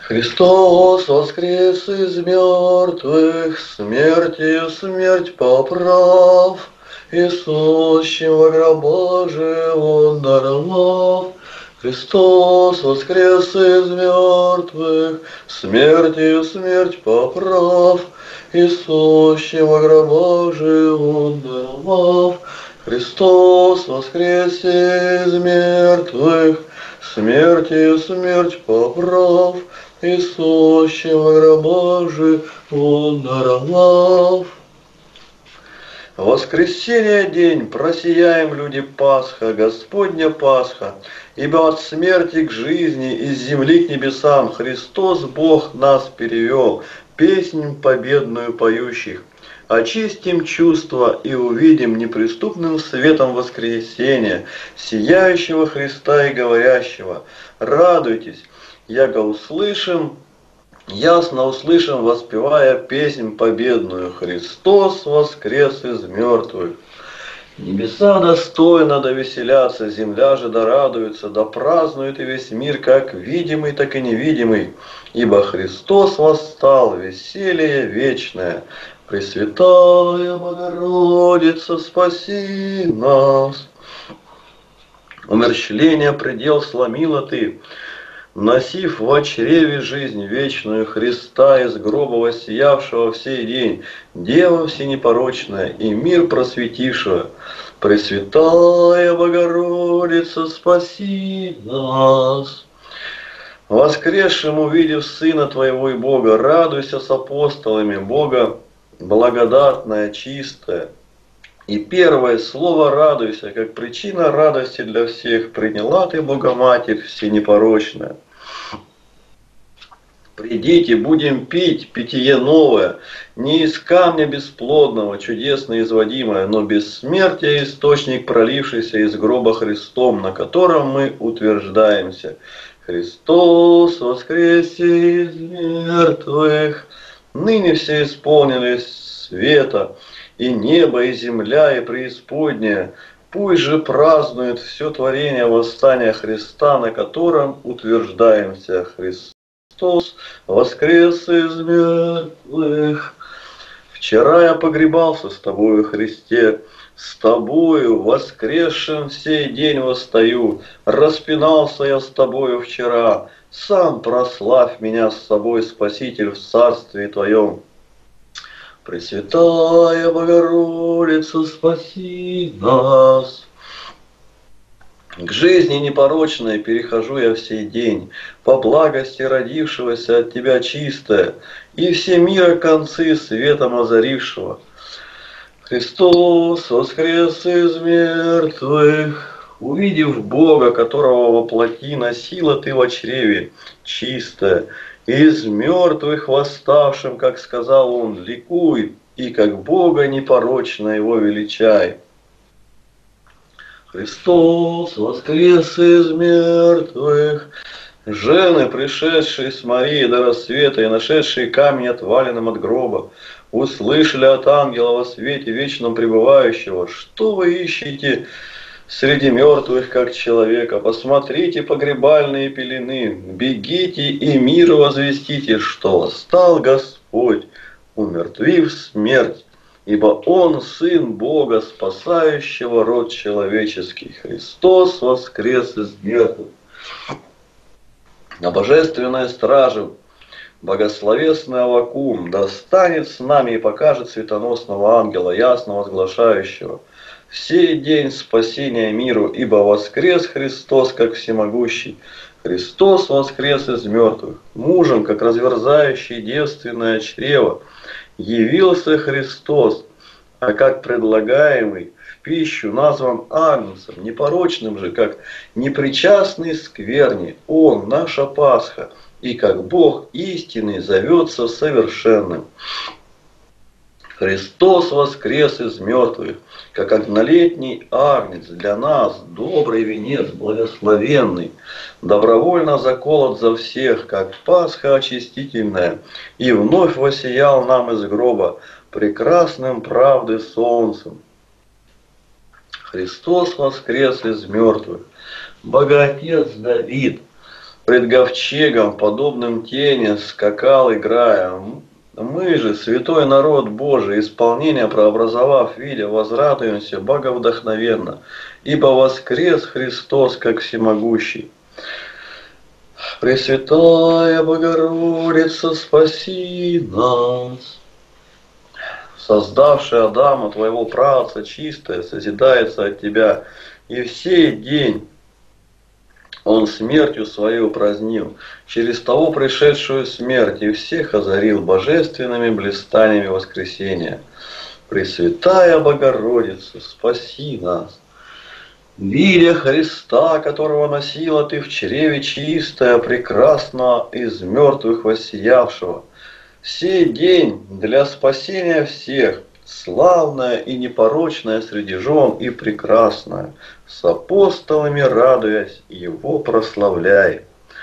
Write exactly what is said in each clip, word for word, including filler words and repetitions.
Христос воскрес из мертвых, смертью смерть поправ, и сущего гроба же он даровав. Христос воскрес из мертвых, смертью смерть поправ, и сущего гроба же он даровав. Христос воскрес из мертвых, смертью смерть поправ, и сущего гроба же он даровав. Воскресенье день, просияем, люди, Пасха, Господня Пасха, ибо от смерти к жизни, из земли к небесам Христос Бог нас перевел, песнь победную поющих. Очистим чувства и увидим неприступным светом воскресения, сияющего Христа и говорящего: радуйтесь, яко услышим, ясно услышим, воспевая песнь победную: Христос воскрес из мертвых. Небеса достойно да веселятся, земля же да радуется, да празднует и весь мир, как видимый, так и невидимый, ибо Христос восстал, веселье вечное. Пресвятая Богородица, спаси нас. Умерщвление предел сломила ты, носив во чреве жизнь вечную Христа из гроба воссиявшего в сей день, Дева всенепорочная и мир просветившего. Пресвятая Богородица, спаси нас. Воскресшим, увидев Сына Твоего и Бога, радуйся с апостолами Бога, благодатная, чистая. И первое слово «радуйся», как причина радости для всех, приняла ты, Богоматерь всенепорочная. Придите, будем пить питье новое, не из камня бесплодного, чудесно изводимое, но бессмертие, источник, пролившийся из гроба Христом, на котором мы утверждаемся. Христос воскресе из мертвых, ныне все исполнились света, и небо, и земля, и преисподняя. Пусть же празднует все творение восстания Христа, на котором утверждаемся. Христос воскрес из мертвых. Вчера я погребался с тобою, Христе, с тобою, воскресшим, сей день восстаю. Распинался я с тобою вчера, сам прославь меня с собой, Спаситель, в царстве твоем. Пресвятая Богородица, спаси нас. К жизни непорочной перехожу я в сей день, по благости родившегося от тебя чистая, и все мира концы светом озарившего. Христос воскрес из мертвых, увидев Бога, которого во плоти носила ты во чреве, чистая, из мертвых восставшим, как сказал он, ликуй, и как Бога непорочно его величай. Христос воскрес из мертвых. Жены, пришедшие с Марией до рассвета и нашедшие камень отваленным от гроба, услышали от ангела во свете вечном пребывающего: что вы ищете среди мертвых, как человека? Посмотрите погребальные пелены, бегите и миру возвестите, что восстал Господь, умертвив смерть, ибо Он Сын Бога, спасающего род человеческий. Христос воскрес из мертвых. На божественной страже богословесный Аввакум достанет с нами и покажет светоносного ангела, ясно возглашающего: в сей день спасения миру, ибо воскрес Христос, как всемогущий. Христос воскрес из мертвых. Мужем, как разверзающий девственное чрево, явился Христос, а как предлагаемый в пищу назван Агнцем, непорочным же, как непричастный скверни. Он, наша Пасха, и как Бог истинный зовется совершенным. Христос воскрес из мертвых, как однолетний агнец для нас, добрый венец, благословенный, добровольно заколот за всех, как Пасха очистительная, и вновь воссиял нам из гроба прекрасным правды солнцем. Христос воскрес из мертвых, Богоотец Давид, Пред ковчегом, подобным тени, скакал, играя. Мы же, святой народ Божий, исполнение прообразовав, видя, возрадуемся боговдохновенно, ибо воскрес Христос, как всемогущий. Пресвятая Богородица, спаси нас. Создавший Адама, твоего праотца, чистое, созидается от тебя, и в сей день он смертью своей упразднил, через того пришедшую смерть, и всех озарил божественными блистаниями воскресения. Пресвятая Богородица, спаси нас. Видя Христа, которого носила ты в чреве чистая, прекрасно из мертвых воссиявшего, сей день для спасения всех, славная и непорочная среди жен и прекрасная, с апостолами радуясь, его прославляй.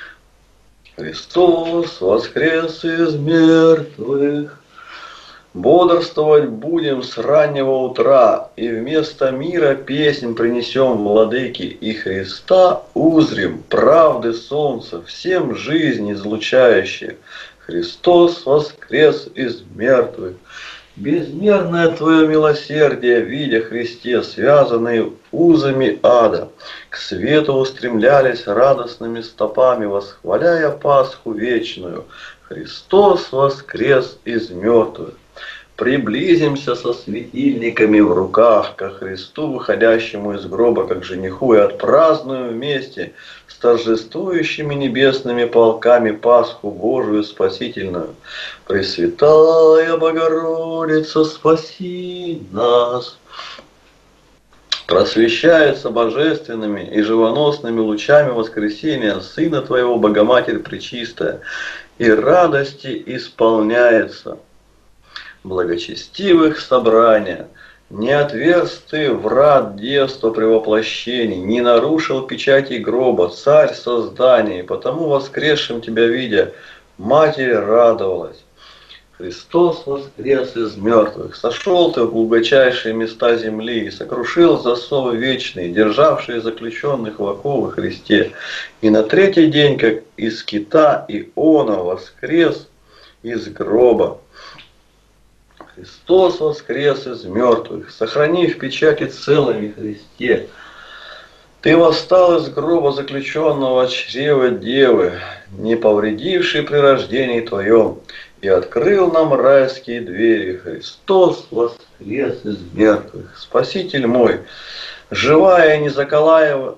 Христос воскрес из мертвых. Бодрствовать будем с раннего утра, и вместо мира песнь принесем владыке, и Христа узрим, правды солнца, всем жизнь излучающее. Христос воскрес из мертвых. Безмерное Твое милосердие, видя Христе, связанные узами ада, к свету устремлялись радостными стопами, восхваляя Пасху вечную. Христос воскрес из мертвых. Приблизимся со светильниками в руках ко Христу, выходящему из гроба, как жениху, и отпразднуем вместе с торжествующими небесными полками Пасху Божию спасительную. Пресвятая Богородица, спаси нас. Просвещается божественными и живоносными лучами воскресения Сына Твоего, Богоматерь Пречистая, и радости исполняется. Благочестивых собрания, не отверз ты врат детства при воплощении, не нарушил печати гроба, царь создания, и потому воскресшим тебя видя, Матерь радовалась. Христос воскрес из мертвых, сошел ты в глубочайшие места земли и сокрушил засовы вечные, державшие заключенных в оковы Христе, и на третий день, как из кита Иона, воскрес из гроба. Христос воскрес из мертвых, сохрани в печати целыми Христе. Ты восстал из гроба заключенного от чрева Девы, не повредивший при рождении Твоем, и открыл нам райские двери. Христос воскрес из мертвых. Спаситель мой, живая и незаколаемая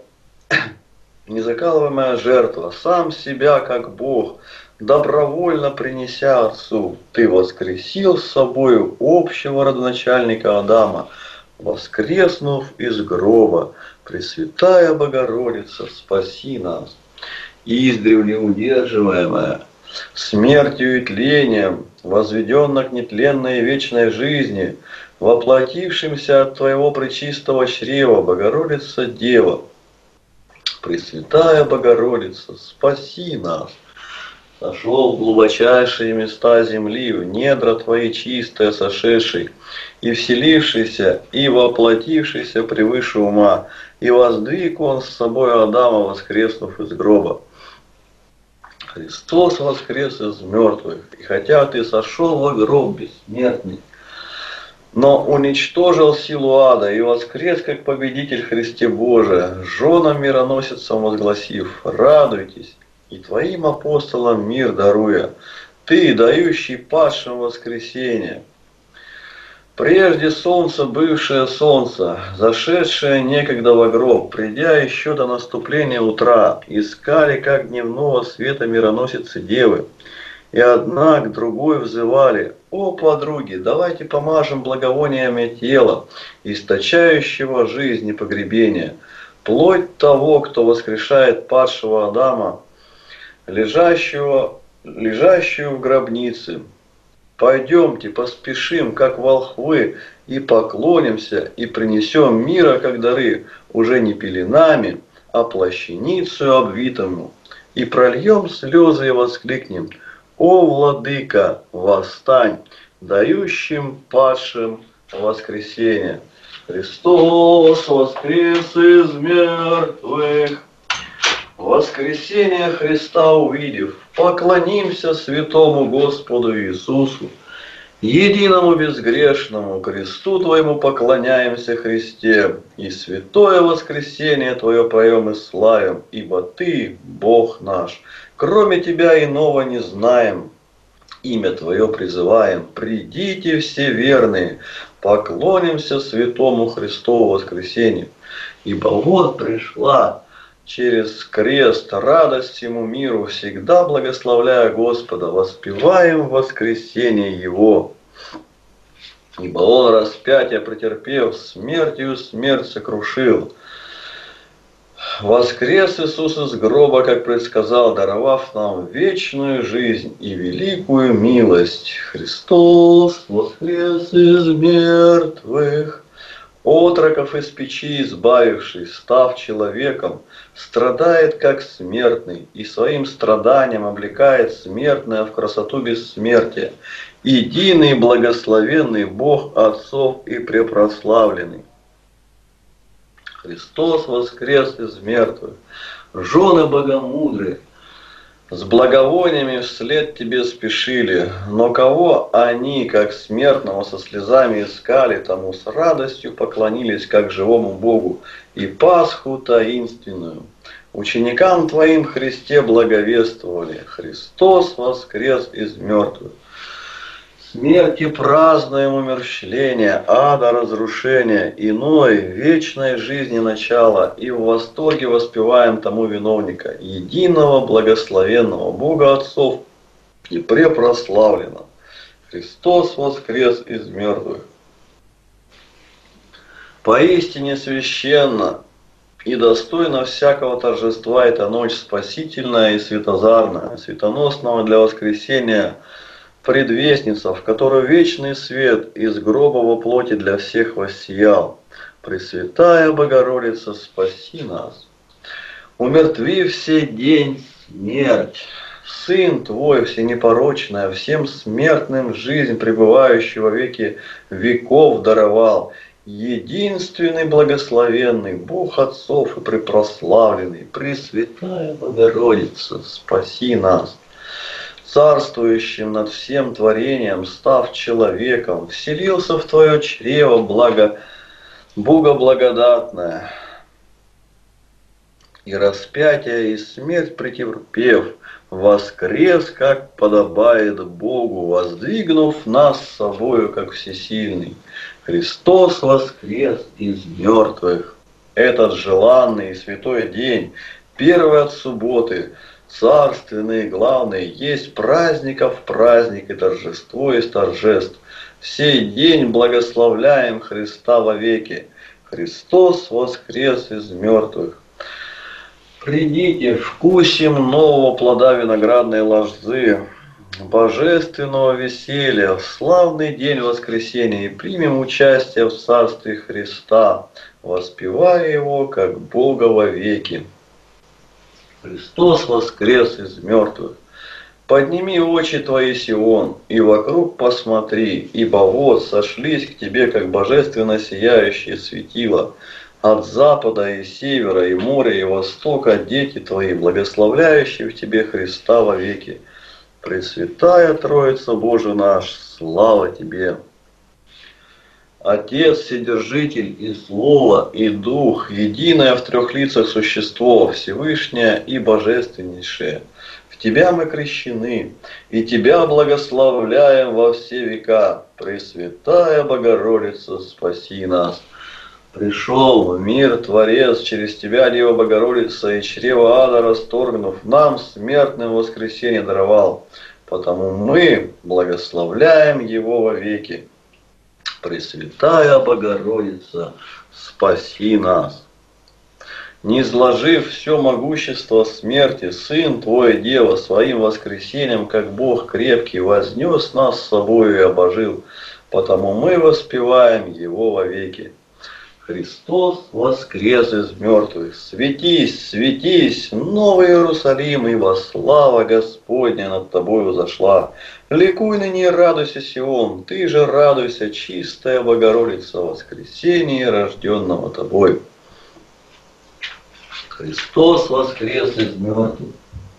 жертва, сам себя как Бог, добровольно принеся Отцу, ты воскресил с собою общего родоначальника Адама, воскреснув из гроба. Пресвятая Богородица, спаси нас. Издревле удерживаемая смертью и тлением, возведенна к нетленной и вечной жизни, воплотившимся от Твоего пречистого чрева, Богородица Дева. Пресвятая Богородица, спаси нас. Сошел в глубочайшие места земли, в недра Твои чистые сошедший, и вселившийся, и воплотившийся превыше ума, и воздвиг он с собой Адама, воскреснув из гроба. Христос воскрес из мертвых, и хотя Ты сошел во гроб бессмертный, но уничтожил силу ада и воскрес как победитель Христе Божия, женам мироносицам возгласив: радуйтесь, и Твоим апостолам мир даруя, Ты, дающий падшим воскресение. Прежде солнце, бывшее солнце, зашедшее некогда во гроб, придя еще до наступления утра, искали, как дневного света мироносицы девы, и одна к другой взывали: «О, подруги, давайте помажем благовониями тела, источающего жизнь и погребения, плоть того, кто воскрешает падшего Адама, лежащего, лежащую в гробнице. Пойдемте, поспешим, как волхвы, и поклонимся, и принесем мира, как дары, уже не пеленами, а плащаницею обвитому, и прольем слезы и воскликнем: о, владыка, восстань, дающим падшим воскресение! Христос воскрес из мертвых! Воскресение Христа увидев, поклонимся святому Господу Иисусу, единому безгрешному, кресту Твоему поклоняемся, Христе, и святое воскресение Твое поем и славим, ибо Ты, Бог наш, кроме Тебя иного не знаем, имя Твое призываем, придите все верные, поклонимся святому Христову воскресению, ибо вот пришла через крест радость всему миру, всегда благословляя Господа, воспеваем в воскресение Его. Ибо Он, распятие претерпев, смертью смерть сокрушил. Воскрес Иисус из гроба, как предсказал, даровав нам вечную жизнь и великую милость. Христос воскрес из мертвых. Отроков из печи избавивший, став человеком, страдает как смертный, и своим страданием облекает смертное в красоту бессмертия. Единый благословенный Бог отцов и препрославленный. Христос воскрес из мертвых, жены богомудрые, с благовониями вслед тебе спешили, но кого они, как смертного, со слезами искали, тому с радостью поклонились, как живому Богу, и Пасху таинственную. Ученикам Твоим Христе благовествовали, Христос воскрес из мертвых. Смерти празднуем умерщвление, ада разрушение, иной, вечной жизни начало, и в восторге воспеваем тому виновника, единого благословенного Бога Отцов и препрославленного. Христос воскрес из мертвых. Поистине священна и достойна всякого торжества эта ночь спасительная и светозарная, светоносного для воскресения предвестница, в которой вечный свет из гроба во плоти для всех воссиял. Пресвятая Богородица, спаси нас. Умертви все день смерть. Сын Твой всенепорочная, всем смертным жизнь, пребывающую во веки веков, даровал. Единственный благословенный Бог Отцов и препрославленный, Пресвятая Богородица, спаси нас. Царствующим над всем творением, став человеком, вселился в Твое чрево благо, Бога благодатное, и распятие, и смерть претерпев, воскрес, как подобает Богу, воздвигнув нас с собою, как всесильный. Христос воскрес из мертвых. Этот желанный и святой день, первый от субботы, царственный, главный, есть праздников праздник и торжество из торжеств. Сей день благословляем Христа вовеки. Христос воскрес из мертвых. Придите, вкусим нового плода виноградной лозы, божественного веселья, в славный день воскресения, и примем участие в Царстве Христа, воспевая Его как Бога вовеки. Христос воскрес из мертвых. Подними очи твои, Сион, и вокруг посмотри, ибо вот сошлись к тебе, как божественно сияющие светила, от запада и севера, и моря, и востока, дети твои, благословляющие в тебе Христа вовеки. Пресвятая Троица Божия наш, слава тебе! Отец, Вседержитель и Слово, и Дух, единое в трех лицах существо, Всевышнее и Божественнейшее. В Тебя мы крещены, и Тебя благословляем во все века. Пресвятая Богородица, спаси нас. Пришел в мир Творец, через Тебя, Дева Богородица, и чрево ада расторгнув, нам смертным воскресенье даровал. Потому мы благословляем Его вовеки. Пресвятая Богородица, спаси нас. Низложив все могущество смерти, Сын Твой, Дева, своим воскресением, как Бог крепкий, вознес нас с собою и обожил, потому мы воспеваем Его вовеки. Христос воскрес из мертвых. Светись, светись, Новый Иерусалим, ибо слава Господня над тобою взошла. Ликуй ныне и радуйся, Сион, ты же радуйся, чистая Богородица, воскресение рожденного тобой. Христос воскрес из мертвых.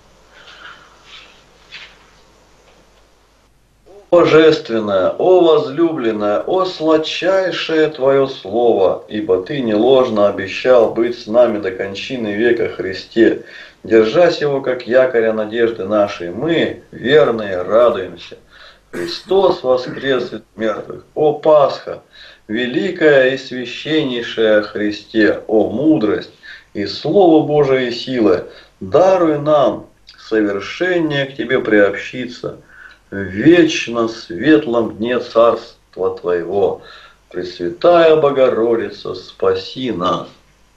О божественное, о возлюбленное, о сладчайшее Твое Слово, ибо Ты не ложно обещал быть с нами до кончины века Христе. Держась Его, как якоря надежды нашей, мы, верные, радуемся. Христос воскрес из мертвых. О Пасха, великая и священнейшая Христе, о мудрость и Слово Божие силы, даруй нам совершение к Тебе приобщиться, в вечно светлом дне Царства Твоего. Пресвятая Богородица, спаси нас.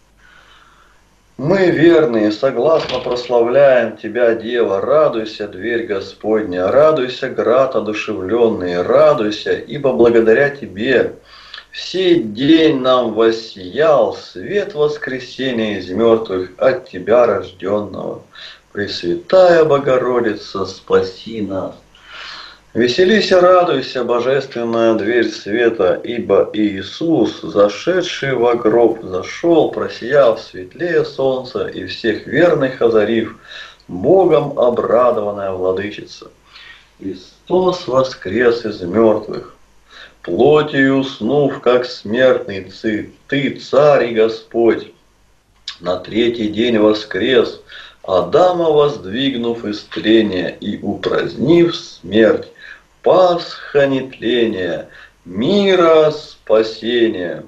Мы, верные, согласно прославляем Тебя, Дева, радуйся, дверь Господня, радуйся, град одушевленный, радуйся, ибо благодаря Тебе сей день нам воссиял свет воскресения из мертвых от Тебя рожденного. Пресвятая Богородица, спаси нас. Веселись и радуйся, божественная дверь света, ибо Иисус, зашедший во гроб, зашел, просияв светлее солнца и всех верных озарив, Богом обрадованная владычица. Христос воскрес из мертвых, плотью уснув, как смертный ци, Ты, Царь и Господь, на третий день воскрес, Адама воздвигнув из тления и упразднив смерть, Пасха нетления, мира спасения.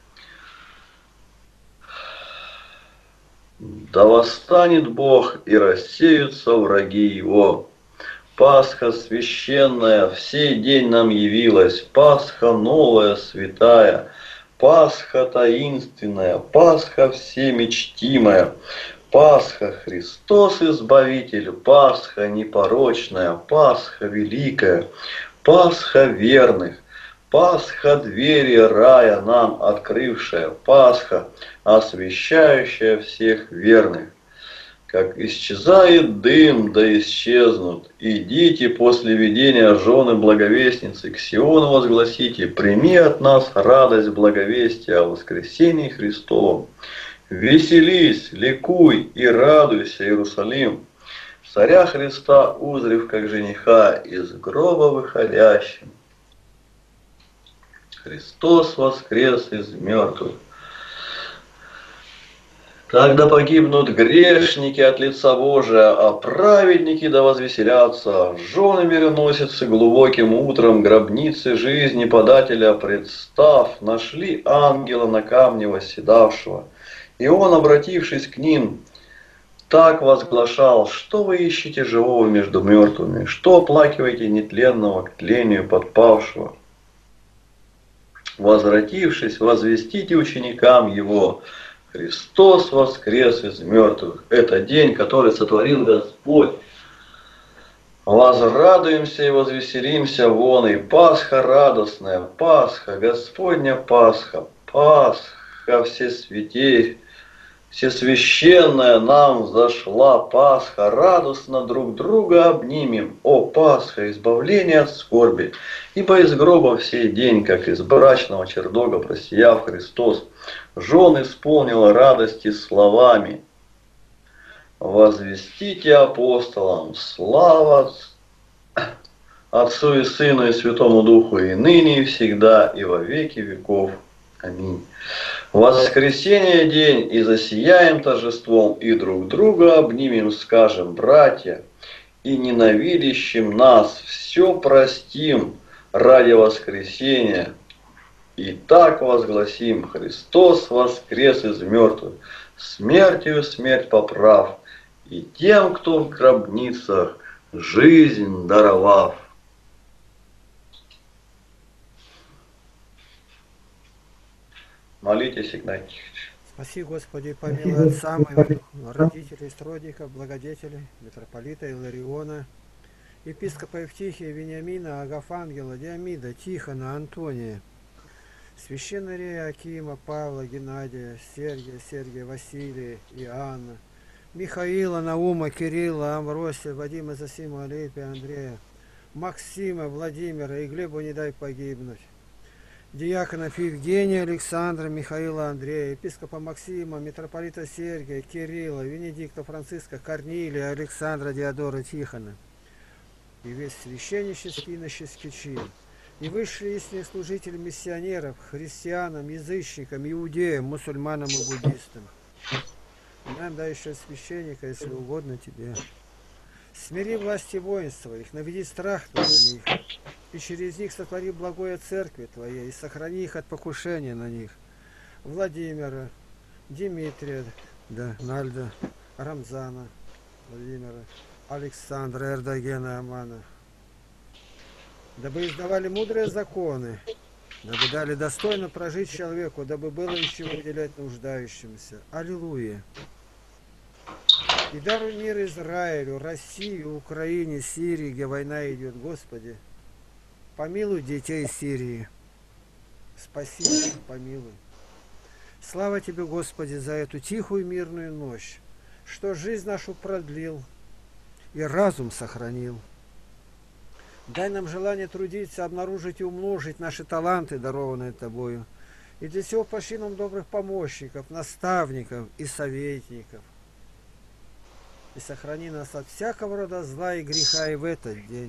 Да восстанет Бог и рассеются враги Его. Пасха священная в сей день нам явилась, Пасха новая, святая, Пасха таинственная, Пасха всемечтимая, Пасха Христос Избавитель, Пасха непорочная, Пасха великая, Пасха верных, Пасха двери рая нам открывшая, Пасха освящающая всех верных. Как исчезает дым, да исчезнут. Идите после видения жены благовестницы к Сиону возгласите, прими от нас радость благовестия о воскресении Христовом. Веселись, ликуй и радуйся, Иерусалим, царя Христа узрев, как жениха, из гроба выходящим. Христос воскрес из мертвых. Тогда погибнут грешники от лица Божия, а праведники да возвеселятся. Жены мироносицы глубоким утром гробницы жизни подателя представ, нашли ангела на камне восседавшего. И он, обратившись к ним, так возглашал: что вы ищете живого между мертвыми, что оплакиваете нетленного к тлению подпавшего? Возвратившись, возвестите ученикам его: Христос воскрес из мертвых. Это день, который сотворил Господь. Возрадуемся и возвеселимся вон, и Пасха радостная, Пасха, Господня Пасха, Пасха всесвятей, всесвященная нам зашла, Пасха, радостно друг друга обнимем, о Пасха, избавление от скорби, ибо из гроба в сей день, как из брачного чердога просияв Христос, жен исполнил радости словами. Возвестите апостолам, слава Отцу и Сыну и Святому Духу, и ныне, и всегда, и во веки веков. Аминь. Воскресенье день, и засияем торжеством, и друг друга обнимем, скажем: братья, и ненавидящим нас все простим ради воскресения. И так возгласим: Христос воскрес из мертвых, смертью смерть поправ, и тем, кто в гробницах, жизнь даровав. Молитесь, Игнатий Тихонович. Спаси, Господи, помилуй отца моего, родителей, сродников, благодетелей, митрополита Илариона, епископа Евтихия, Вениамина, Агафангела, Диамида, Тихона, Антония, священнория Акима, Павла, Геннадия, Сергия, Сергия, Василия, Иоанна, Михаила, Наума, Кирилла, Амвросия, Вадима, Зосима, Алепия, Андрея, Максима, Владимира и Глебу не дай погибнуть. диаконов Евгения, Александра, Михаила, Андрея, епископа Максима, митрополита Сергия, Кирилла, Венедикта, Франциска, Корнилия, Александра, Диодора, Тихона, и весь священнический и иноческий чин, и высшие истинные служители миссионеров, христианам, язычникам, иудеям, мусульманам и буддистам. И нам дай еще священника, если угодно тебе. Смири власти воинства их, наведи страх Твой на них, и через них сотвори благое церкви Твоей, и сохрани их от покушения на них. Владимира, Дмитрия, да, Нальда, Рамзана, Владимира, Александра, Эрдогена, Амана. Дабы издавали мудрые законы, дабы дали достойно прожить человеку, дабы было из чего уделять нуждающимся. Аллилуйя! И даруй мир Израилю, России, Украине, Сирии, где война идет, Господи. Помилуй детей Сирии. Спаси, помилуй. Слава Тебе, Господи, за эту тихую мирную ночь, что жизнь нашу продлил и разум сохранил. Дай нам желание трудиться, обнаружить и умножить наши таланты, дарованные Тобою. И для всего пошли нам добрых помощников, наставников и советников. И сохрани нас от всякого рода зла и греха и в этот день.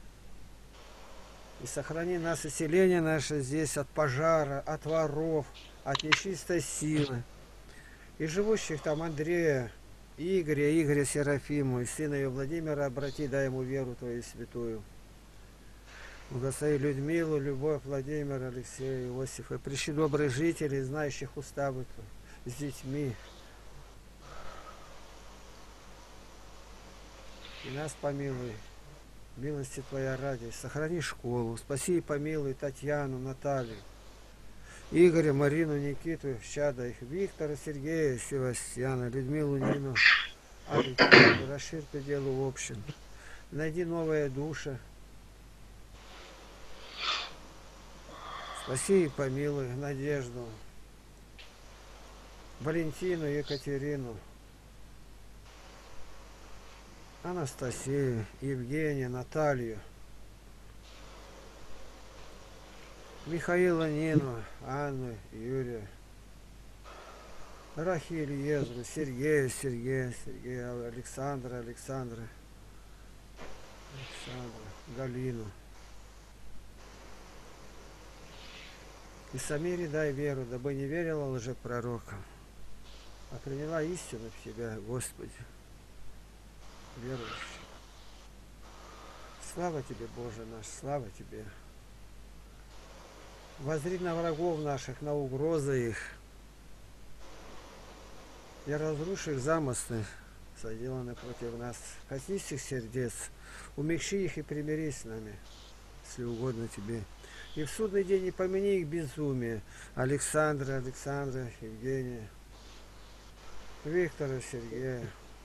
И сохрани нас и селение наше здесь от пожара, от воров, от нечистой силы. И живущих там Андрея, Игоря, Игоря Серафиму, и сына ее Владимира, обрати, дай ему веру Твою святую. Благослови Людмилу, Любовь, Владимира, Алексея, Иосифа, и пришли добрые жители, знающих уставы с детьми. И нас помилуй, милости Твоя ради, сохрани школу, спаси и помилуй Татьяну, Наталью, Игоря, Марину, Никиту, Щада их, Виктора, Сергея, Севастьяна, Людмилу, Нину, Алексею, расширь пределы общин, найди новая душа, спаси и помилуй Надежду, Валентину, Екатерину, Анастасию, Евгения, Наталью, Михаила, Нину, Анну, Юрия, Рахиль, Езру, Сергея, Сергея, Сергея, Александра, Александра, Александра, Галину. И Самире дай веру, дабы не верила лжепророкам, а приняла истину в Тебя, Господи, верующий. Слава Тебе, Боже наш, слава Тебе. Воззри на врагов наших, на угрозы их, и разруши их замыслы, соделанные против нас. Коснись их сердец, умягчи их и примирись с нами, если угодно Тебе. И в судный день не помяни их безумие. Александра, Александра, Евгения, Виктора, Сергея.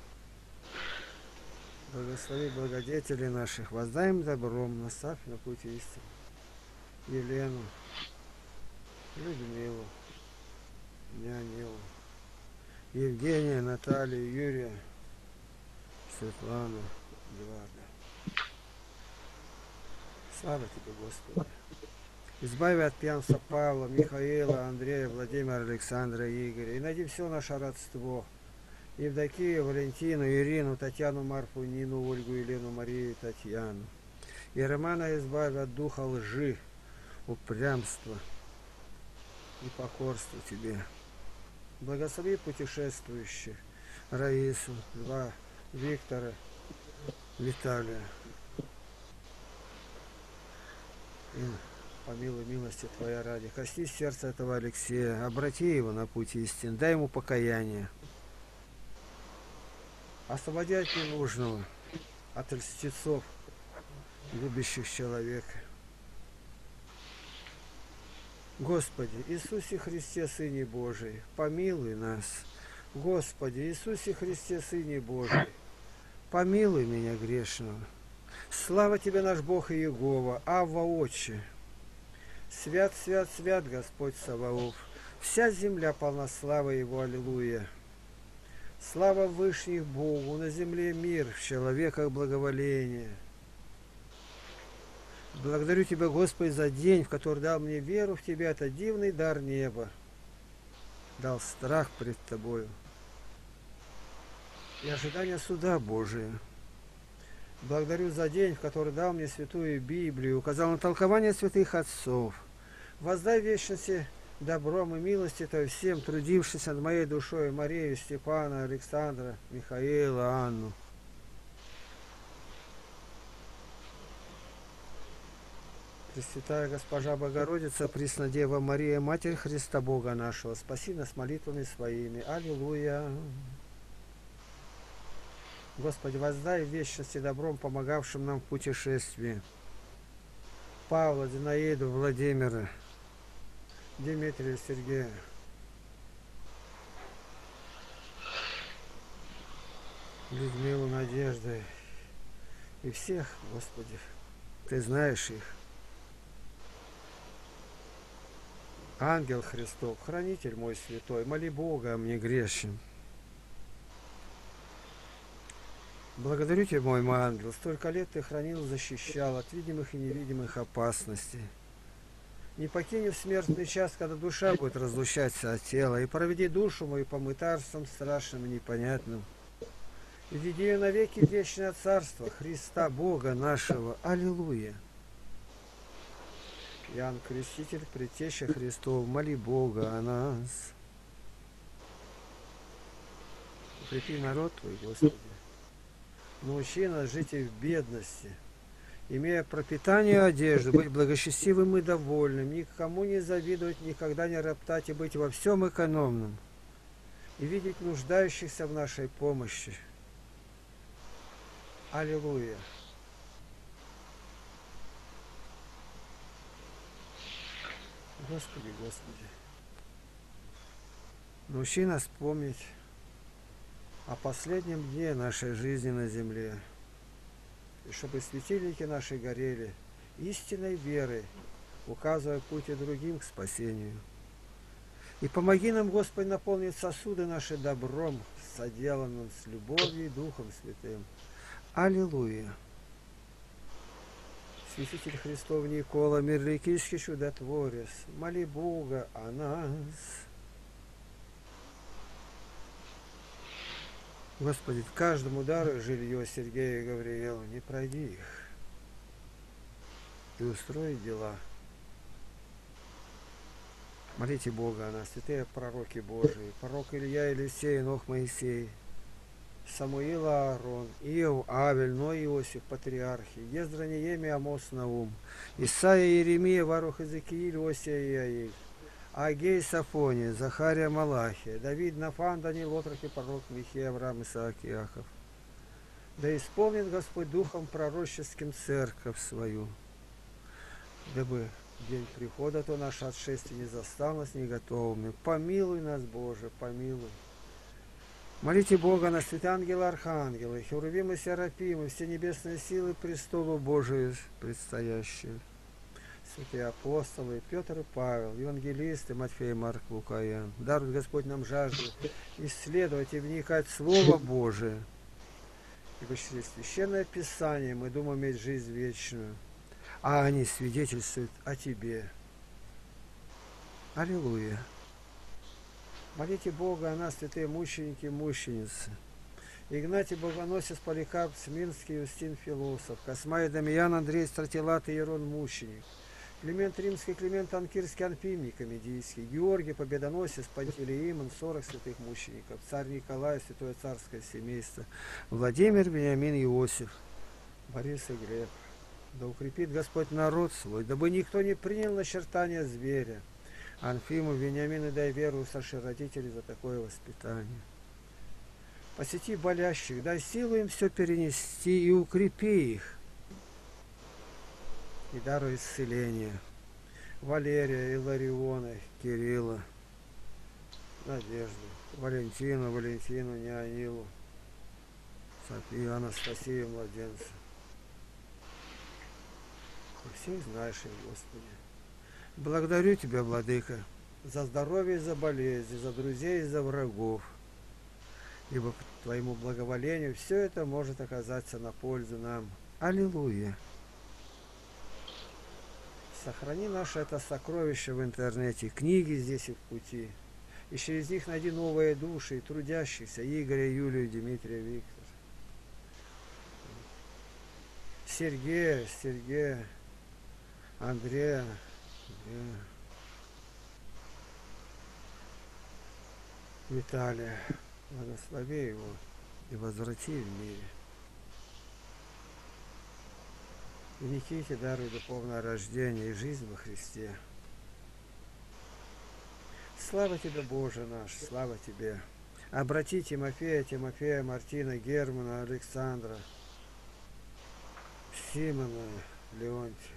Благослови благодетелей наших, воздай им добром, наставь на путь истины. Елену, Людмилу, Нянилу, Евгения, Наталью, Юрия, Светлану, Эдуарда. Слава Тебе, Господи. Избави от пьянства Павла, Михаила, Андрея, Владимира, Александра, Игоря. И найди все наше родство. Евдокию, Валентину, Ирину, Татьяну, Марфу, Нину, Ольгу, Елену, Марию, Татьяну. И Романа избави от духа лжи, упрямства и покорства Тебе. Благослови путешествующих, Раису, Льва, Виктора, Виталия. И помилуй милости Твоя ради. Коснись сердце этого Алексея, обрати его на путь истин, дай ему покаяние. Освободи от ненужного, от льстецов, любящих человека. Господи, Иисусе Христе, Сыне Божий, помилуй нас. Господи, Иисусе Христе, Сыне Божий, помилуй меня грешного. Слава Тебе, наш Бог и Иегова, Авва Отче. Свят, свят, свят Господь Саваоф. Вся земля полна славы Его, аллилуйя. Слава Вышних Богу, на земле мир, в человеках благоволение. Благодарю Тебя, Господи, за день, в который дал мне веру в Тебя, это дивный дар неба. Дал страх пред Тобою и ожидание суда Божия. Благодарю за день, в который дал мне святую Библию, указал на толкование святых отцов. Воздай в вечности добром и милости Твоей всем, трудившимся над моей душой, Марию, Степана, Александра, Михаила, Анну. Пресвятая Госпожа Богородица, Преснодева Мария, Матерь Христа Бога нашего, спаси нас молитвами своими. Аллилуйя. Господи, воздай в вечности добром, помогавшим нам в путешествии. Павла, Зинаиду, Владимира, Дмитрия, Сергея. Людмилу, Надежды. И всех, Господи, Ты знаешь их. Ангел Христов, хранитель мой святой, моли Бога о мне грешен. Благодарю Тебя, мой мой ангел, столько лет Ты хранил, защищал от видимых и невидимых опасностей. Не покинь в смертный час, когда душа будет разлучаться от тела, и проведи душу мою по мытарствам страшным и непонятным. И веди ее навеки в вечное царство Христа Бога нашего. Аллилуйя. Иоанн Креститель, Предтеча Христов, моли Бога о нас. Укрепи народ Твой, Господи. Научи нас жить и в бедности, имея пропитание и одежду, быть благочестивым и довольным, никому не завидовать, никогда не роптать и быть во всем экономным, и видеть нуждающихся в нашей помощи. Аллилуйя. Господи, Господи, научи нас помнить о последнем дне нашей жизни на земле, и чтобы светильники наши горели истинной верой, указывая путь и другим к спасению. И помоги нам, Господи, наполнить сосуды наши добром, соделанным с любовью и Духом Святым. Аллилуйя. Святитель Христов Никола, мирликийский чудотворец, моли Бога о нас. Господи, каждому даруй жилье Сергею и Гавриилу, не пройди их. И устрой дела. Молите Бога о нас, святые пророки Божии, пророк Илья, Елисей, Нох, Моисей, Самуил, Аарон, Иов, Авель, Ной, Иосиф, патриархи, Ездра, Неемия, Амос, Наум, Исаия, Иеремия, Варух, Иезекииль, Осия и Иаиль, Агей, Сафония, Захария, Малахия, Давид, Нафан, Даниил, Отрок и пророк Михей, Авраам, Исаак, Иаков. Да исполнит Господь Духом пророческим церковь свою, дабы день прихода то наше отшествие не застал нас не готовыми. Помилуй нас, Боже, помилуй. Молите Бога на святые ангелы, архангелы, херувимы, серафимы, все небесные силы престолу Божию предстоящие. Святые апостолы, Петр и Павел, евангелисты, Матфей, Марк, Лука, Иоанн. Дарует Господь нам жажду исследовать и вникать в Слово Божие. Ибо через Священное Писание мы думаем иметь жизнь вечную, а они свидетельствуют о Тебе. Аллилуйя. Молите Бога о нас, святые мученики и мученицы. Игнатий Богоносец, Поликарп, Смирнский, Юстин Философ, Космай, Дамиян, Андрей, Стратилат, Иерон, Мученик, Климент Римский, Климент Анкирский, Анфимий, Комедийский, Георгий, Победоносец, Пантелеимон, сорок святых мучеников, царь Николай, святое царское семейство, Владимир, Вениамин, Иосиф, Борис и Глеб. Да укрепит Господь народ свой, дабы никто не принял начертания зверя. Анфиму, Вениамину дай веру, Саши родителей за такое воспитание. Посети болящих, дай силу им все перенести и укрепи их. И даруй исцеление. Валерия, Илариона, Кирилла, Надежду, Валентину, Валентину, Неонилу, Софию, Анастасию, младенца. И всех знаешь их, Господи. Благодарю Тебя, Владыка, за здоровье и за болезни, за друзей и за врагов. Ибо по Твоему благоволению все это может оказаться на пользу нам. Аллилуйя. Сохрани наше это сокровище в интернете, книги здесь и в пути. И через них найди новые души, трудящихся, Игоря, Юлию, Дмитрия, Виктора, Сергея, Сергея, Андрея, Андрея, Виталия. Благослови его и возврати в мире. И Никите даруй духовное рождение и жизнь во Христе. Слава Тебе, Боже наш, слава Тебе. Обрати Тимофея, Тимофея, Мартина, Германа, Александра, Симона, Леонтия.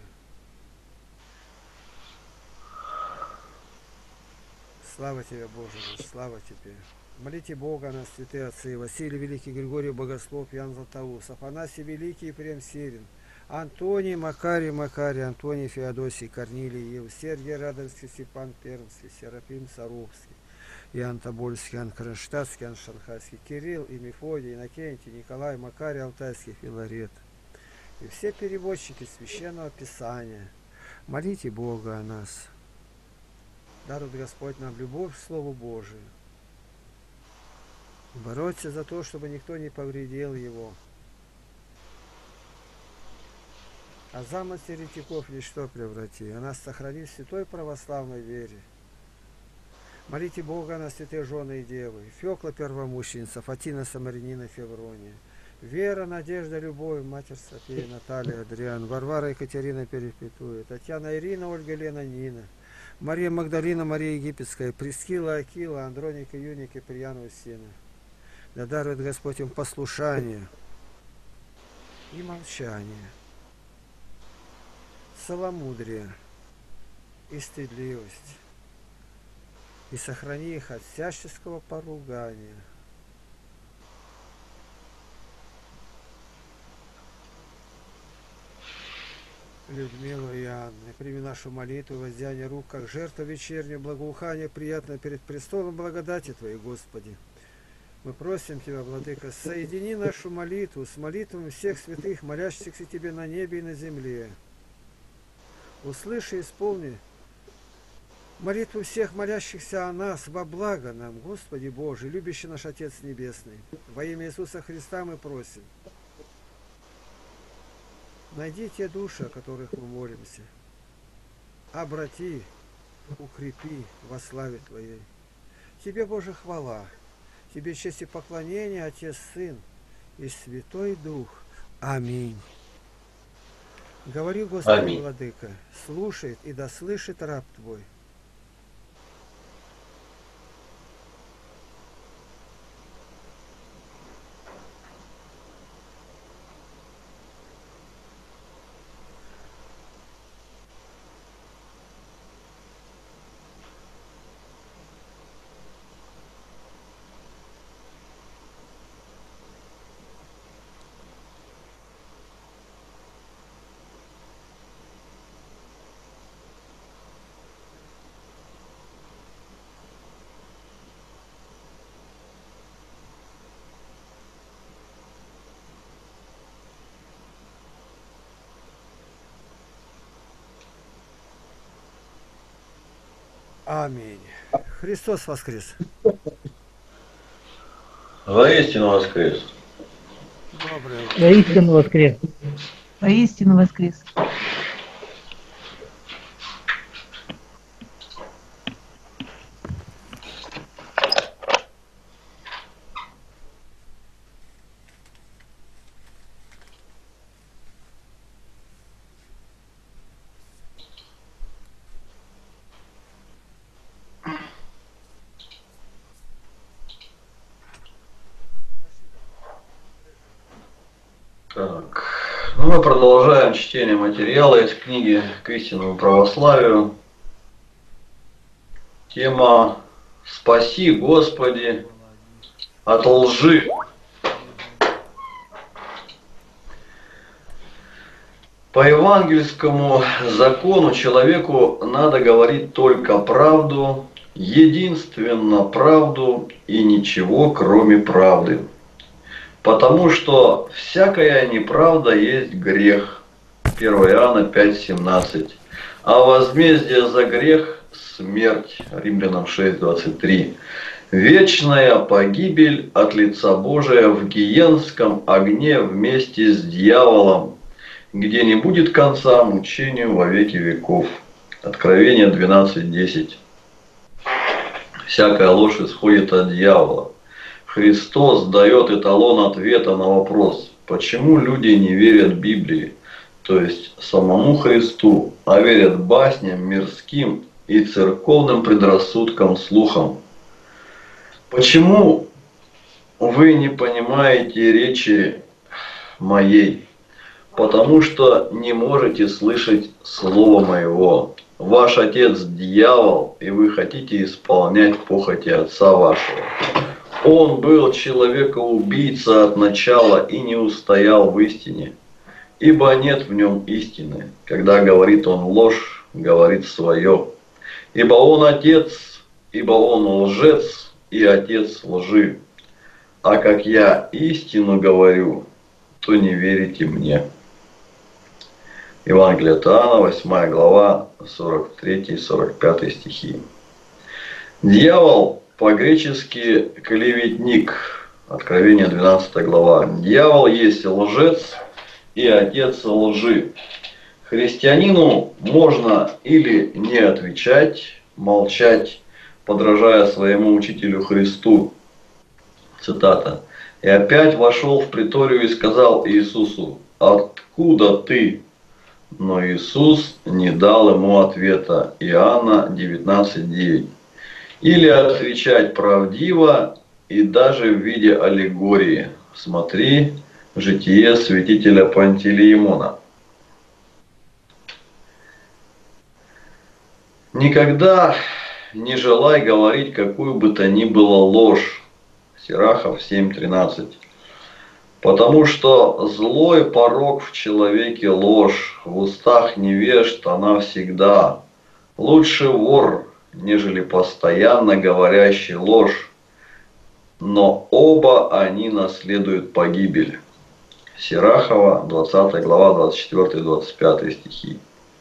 Слава Тебе, Боже наш, слава Тебе. Молите Бога нас, святые отцы, Василий Великий, Григорий Богослов, Ян Златоуст, Афанасий Великий и Прем Сирин, Антоний, Макарий, Макарий, Антоний, Феодосий, Корнилий, Ев, Сергий Радовский, Степан Пермский, Серафим Саровский, Иоанн Тобольский, Иоанн Кронштадтский, Иоанн Шанхайский, Кирилл и Мефодий, Иннокентий, Николай, Макарий, Алтайский, Филарет. И все переводчики Священного Писания, молите Бога о нас. Дарует Господь нам любовь к Слову Божию. Бороться за то, чтобы никто не повредил его. А замысел еретиков лишь что преврати, а нас сохрани в святой православной вере. Молите Бога на святые жены и девы, Фёкла первомученица, Фатина Самарянина, Феврония, Вера, Надежда, Любовь, Матерь София, Наталья, Адриан, Варвара, Екатерина Перепетуя, Татьяна, Ирина, Ольга, Лена, Нина, Мария Магдалина, Мария Египетская, Прескила, Акила, Андроника, Юника, Прияна, Сина. Да дарует Господь им послушание и молчание, целомудрие и стыдливость, и сохрани их от всяческого поругания. Людмилу и Анну, прими нашу молитву, воздяние рук, как жертва вечернее благоухание, приятное перед престолом благодати Твоей, Господи. Мы просим Тебя, Владыка, соедини нашу молитву с молитвами всех святых, молящихся Тебе на небе и на земле. Услыши и исполни молитву всех молящихся о нас во благо нам, Господи Божий, любящий наш Отец Небесный. Во имя Иисуса Христа мы просим. Найди те души, о которых мы молимся. Обрати, укрепи во славе Твоей. Тебе, Боже, хвала. Тебе честь и поклонение, Отец, Сын и Святой Дух. Аминь. Говори, Господи, Аминь. Владыка, слушает и да слышит раб Твой. Аминь. Христос воскрес. Воистину воскрес. Доброе. Воистину воскрес. Воистину воскрес. Так, ну мы продолжаем чтение материала из книги «К истинному православию». Тема «Спаси, Господи, от лжи». По евангельскому закону человеку надо говорить только правду, единственно правду и ничего кроме правды. Потому что всякая неправда есть грех. первое Иоанна пять семнадцать. А возмездие за грех – смерть. Римлянам шесть двадцать три. Вечная погибель от лица Божия в гиенском огне вместе с дьяволом, где не будет конца мучению во веки веков. Откровение двенадцать десять. Всякая ложь исходит от дьявола. Христос дает эталон ответа на вопрос, почему люди не верят Библии, то есть самому Христу, а верят басням, мирским и церковным предрассудкам, слухам. Почему вы не понимаете речи моей? Потому что не можете слышать слова моего. Ваш отец дьявол, и вы хотите исполнять похоти отца вашего. Он был человекоубийца от начала и не устоял в истине, ибо нет в нем истины. Когда говорит он ложь, говорит свое. Ибо он отец, ибо он лжец и отец лжи. А как я истину говорю, то не верите мне. Евангелие от Иоанна, восьмая глава, сорок третий сорок пятый стихи. Дьявол по-гречески клеветник. Откровение двенадцатая глава. Дьявол есть лжец и отец лжи. Христианину можно или не отвечать, молчать, подражая своему учителю Христу. Цитата. «И опять вошел в приторию и сказал Иисусу: откуда ты?» Но Иисус не дал ему ответа. Иоанна девятнадцать девять. Или отвечать правдиво и даже в виде аллегории. Смотри Житие святителя Пантелеимона. Никогда не желай говорить какую бы то ни было ложь. Сирахов семь тринадцать. Потому что злой порок в человеке ложь, в устах невежд она всегда. Лучше вор, нежели постоянно говорящий ложь, но оба они наследуют погибель. Сирахова, двадцатая глава, двадцать четвёртый двадцать пятый стихи.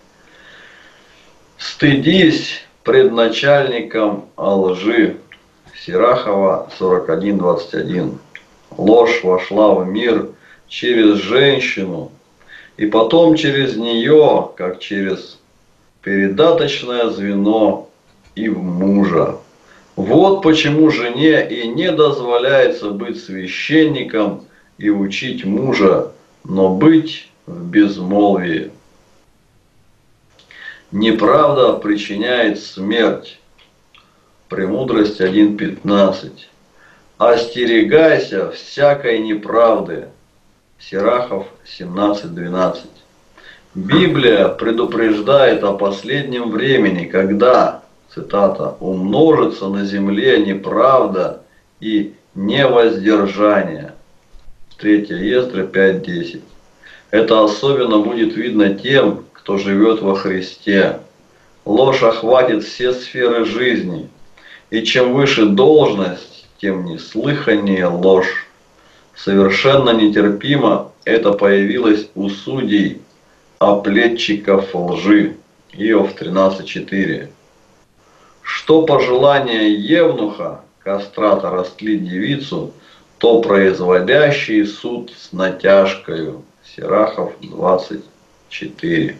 Стыдись пред начальником лжи. Сирахова, сорок один двадцать один. Ложь вошла в мир через женщину, и потом через нее, как через передаточное звено, и в мужа. Вот почему жене и не дозволяется быть священником и учить мужа, но быть в безмолвии. Неправда причиняет смерть. Премудрость один пятнадцать. Остерегайся всякой неправды. Сирахов семнадцать двенадцать. Библия предупреждает о последнем времени, когда, цитата, умножится на земле неправда и невоздержание. третье Ездра пять десять. Это особенно будет видно тем, кто живет во Христе. Ложь охватит все сферы жизни, и чем выше должность, тем неслыханнее ложь. Совершенно нетерпимо это появилось у судей, оплетчиков лжи. Иов тринадцать четыре. Что пожелание евнуха, кастрата, растлить девицу, то производящий суд с натяжкою. Сирахов двадцать четыре.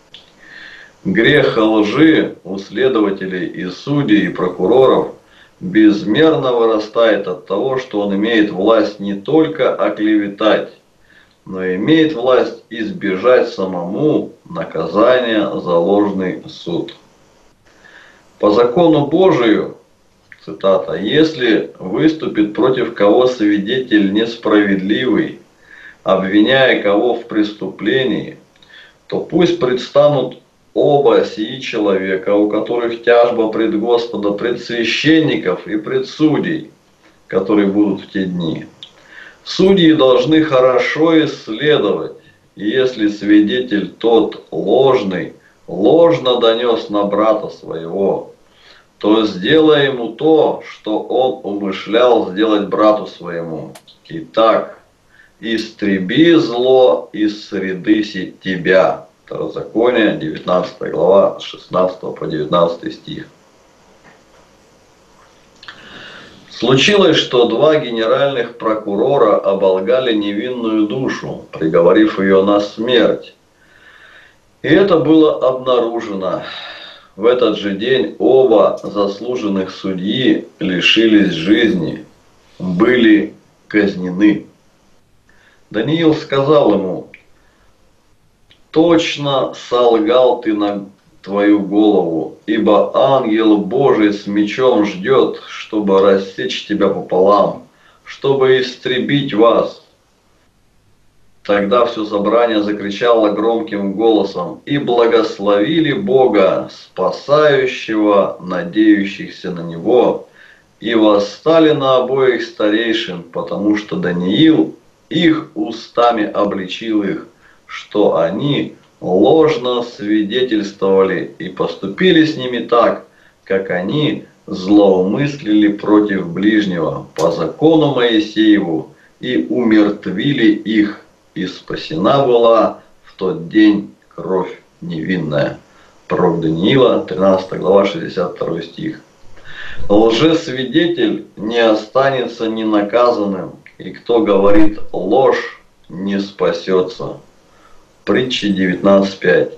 Грех лжи у следователей и судей, и прокуроров безмерно вырастает от того, что он имеет власть не только оклеветать, но и имеет власть избежать самому наказания за ложный суд. По закону Божию, цитата, если выступит против кого свидетель несправедливый, обвиняя кого в преступлении, то пусть предстанут оба сии человека, у которых тяжба пред Господа, пред священников и пред судей, которые будут в те дни. Судьи должны хорошо исследовать, и если свидетель тот ложный, ложно донес на брата своего, то сделай ему то, что он умышлял сделать брату своему. Итак, истреби зло из среды тебя. Второзаконие, девятнадцатая глава, с шестнадцатого по девятнадцатый стих. Случилось, что два генеральных прокурора оболгали невинную душу, приговорив ее на смерть. И это было обнаружено. В этот же день оба заслуженных судьи лишились жизни, были казнены. Даниил сказал ему: «Точно солгал ты на твою голову, ибо ангел Божий с мечом ждет, чтобы рассечь тебя пополам, чтобы истребить вас». Тогда все собрание закричало громким голосом и благословили Бога, спасающего надеющихся на Него, и восстали на обоих старейшин, потому что Даниил их устами обличил их, что они ложно свидетельствовали и поступили с ними так, как они злоумыслили против ближнего по закону Моисееву, и умертвили их, и спасена была в тот день кровь невинная. Пророк Даниила, тринадцатая глава, шестьдесят второй стих. Лжесвидетель не останется ненаказанным, и кто говорит ложь, не спасется. Притчи девятнадцать пять.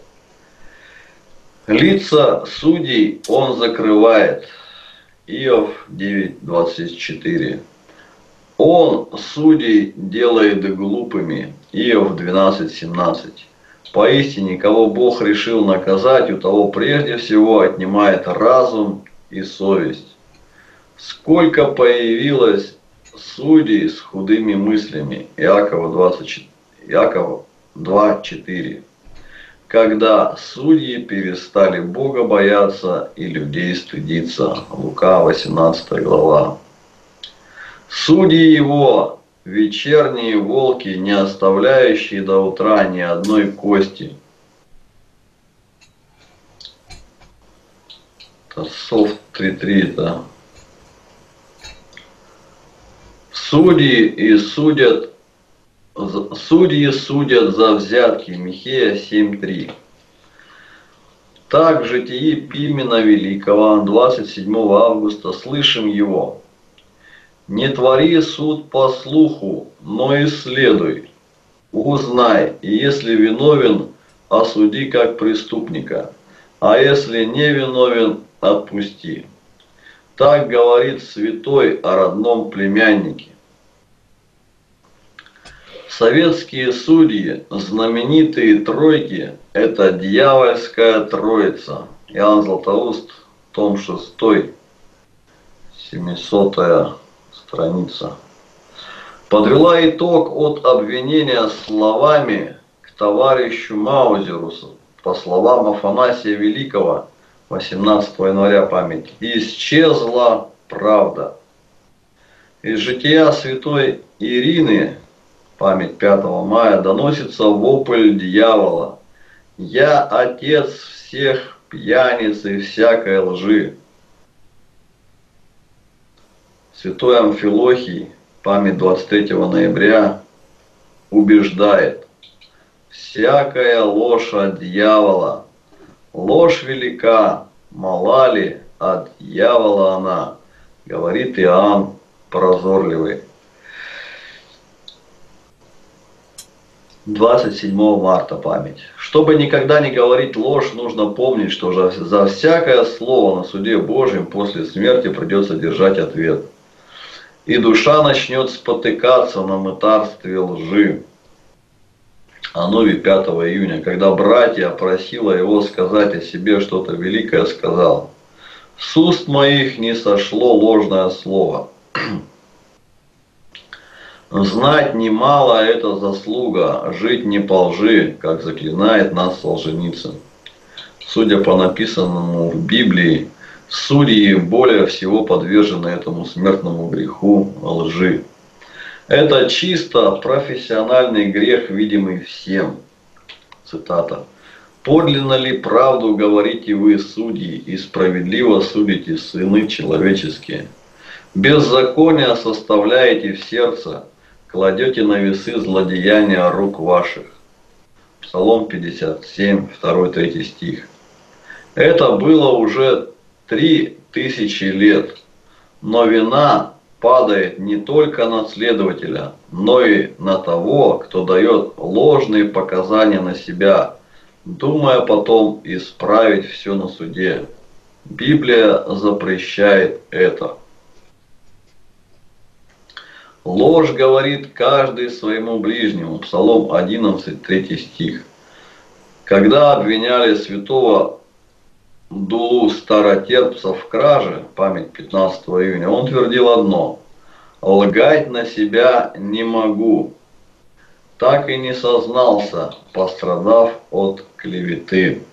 Лица судей он закрывает. Иов девять двадцать четыре. Он судей делает глупыми. Иов двенадцать семнадцать. Поистине, кого Бог решил наказать, у того прежде всего отнимает разум и совесть. Сколько появилось судей с худыми мыслями. Иакова двадцать, Иакова два четыре. Когда судьи перестали Бога бояться и людей стыдиться. Лука восемнадцатая глава. Судьи его, вечерние волки, не оставляющие до утра ни одной кости. Это софт три три, да. Судьи и судят, судьи судят за взятки. Михея семь три. Так в житии Пимена Великого, двадцать седьмого августа, слышим его: «Не твори суд по слуху, но исследуй, узнай, и если виновен, осуди как преступника, а если не виновен, отпусти». Так говорит святой о родном племяннике. Советские судьи, знаменитые тройки, это дьявольская троица. Иоанн Златоуст, том шестой, семисотая страница. Подвела итог от обвинения словами к товарищу Маузеру, по словам Афанасия Великого, восемнадцатого января память: «Исчезла правда». Из жития святой Ирины, память пятого мая, доносится вопль дьявола: «Я отец всех пьяниц и всякой лжи». Святой Амфилохий, память двадцать третьего ноября, убеждает: «Всякая ложь от дьявола, ложь велика, мала ли, от дьявола она», говорит Иоанн Прозорливый. двадцать седьмого марта память. Чтобы никогда не говорить ложь, нужно помнить, что за всякое слово на суде Божьем после смерти придется держать ответ. И душа начнет спотыкаться на мытарстве лжи. Анови пятого июня, когда братья просила его сказать о себе что-то великое, сказал: «С уст моих не сошло ложное слово». Знать немало — это заслуга, жить не по лжи, как заклинает нас Солженицын. Судя по написанному в Библии, судьи более всего подвержены этому смертному греху лжи. Это чисто профессиональный грех, видимый всем. Цитата. «Подлинно ли правду говорите вы, судьи, и справедливо судите, сыны человеческие? Беззаконие составляете в сердце, кладете на весы злодеяния рук ваших. Псалом пятьдесят семь, второй-третий стих. Это было уже три тысячи лет, но вина падает не только на следователя, но и на того, кто дает ложные показания на себя, думая потом исправить все на суде. Библия запрещает это. Ложь говорит каждый своему ближнему. Псалом одиннадцать, третий стих. Когда обвиняли святого Дулу Старотерпца в краже, память пятнадцатого июня, он твердил одно: лгать на себя не могу. Так и не сознался, пострадав от клеветы.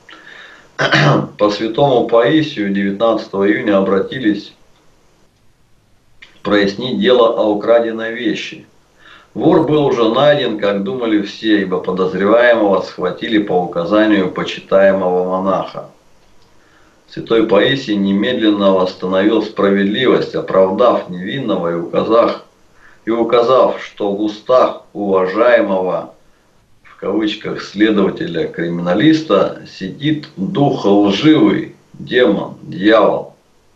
По святому Паисию девятнадцатого июня обратились прояснить дело о украденной вещи. Вор был уже найден, как думали все, ибо подозреваемого схватили по указанию почитаемого монаха. Святой Паисий немедленно восстановил справедливость, оправдав невинного и указав, и указав, что в устах уважаемого, в кавычках, следователя-криминалиста сидит дух лживый, демон, дьявол.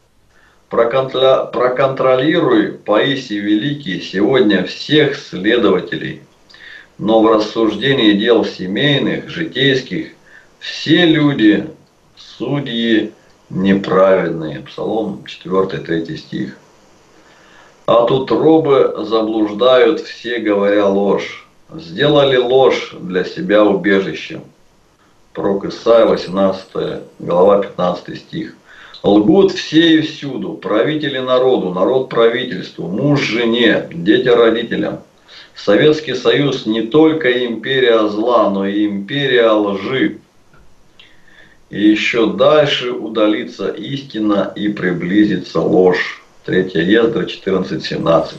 Проконтролируй, Паисий Великий, сегодня всех следователей, но в рассуждении дел семейных, житейских, все люди, судьи неправедные. Псалом четвёртый, третий стих. От утробы заблуждают все, говоря ложь. Сделали ложь для себя убежищем. Пророк Исаия, восемнадцатая глава, пятнадцатый стих. Лгут все и всюду, правители народу, народ правительству, муж жене, дети родителям. Советский Союз не только империя зла, но и империя лжи. И еще дальше удалится истина и приблизится ложь. третья Ездра четырнадцать, семнадцать.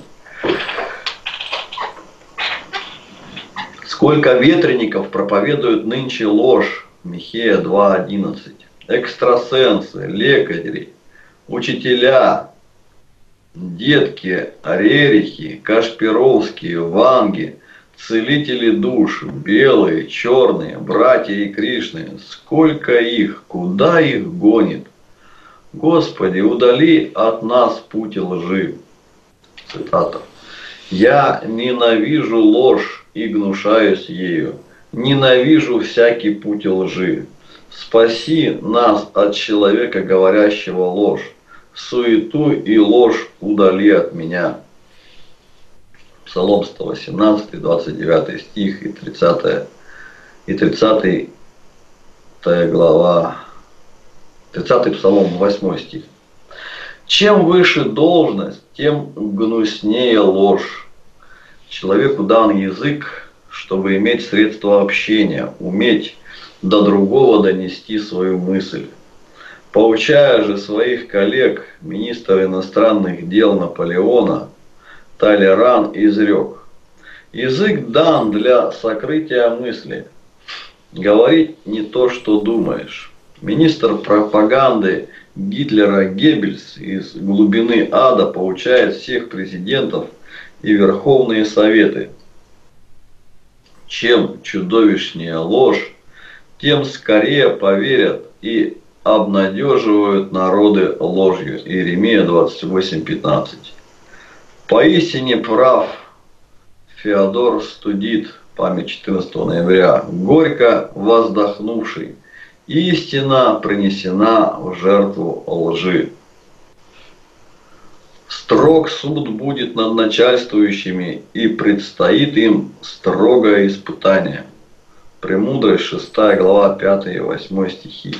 Сколько ветреников проповедуют нынче ложь. Михея два, одиннадцать. Экстрасенсы, лекари, учителя, детки, рерихи, кашпировские, ванги, целители душ, белые, черные, братья и Кришны. Сколько их, куда их гонит? Господи, удали от нас путь лжи. Цитата. Я ненавижу ложь и гнушаюсь ею. Ненавижу всякий путь лжи. Спаси нас от человека, говорящего ложь. Суету и ложь удали от меня. Псалом сто восемнадцать, двадцать девятый стих и тридцатая и тридцатая глава, тридцатый Псалом, восьмой стих. Чем выше должность, тем гнуснее ложь. Человеку дан язык, чтобы иметь средства общения, уметь до другого донести свою мысль. Поучая же своих коллег, министр иностранных дел Наполеона, Талейран изрек: язык дан для сокрытия мысли. Говорить не то, что думаешь. Министр пропаганды Гитлера Геббельс из глубины ада поучает всех президентов и верховные советы. Чем чудовищнее ложь, тем скорее поверят и обнадеживают народы ложью. Иеремия двадцать восемь, пятнадцать. Поистине прав Феодор Студит, память четырнадцатого ноября, горько воздохнувший: истина принесена в жертву лжи. Строг суд будет над начальствующими, и предстоит им строгое испытание. Премудрость, шестая глава, пятый и восьмой стихи.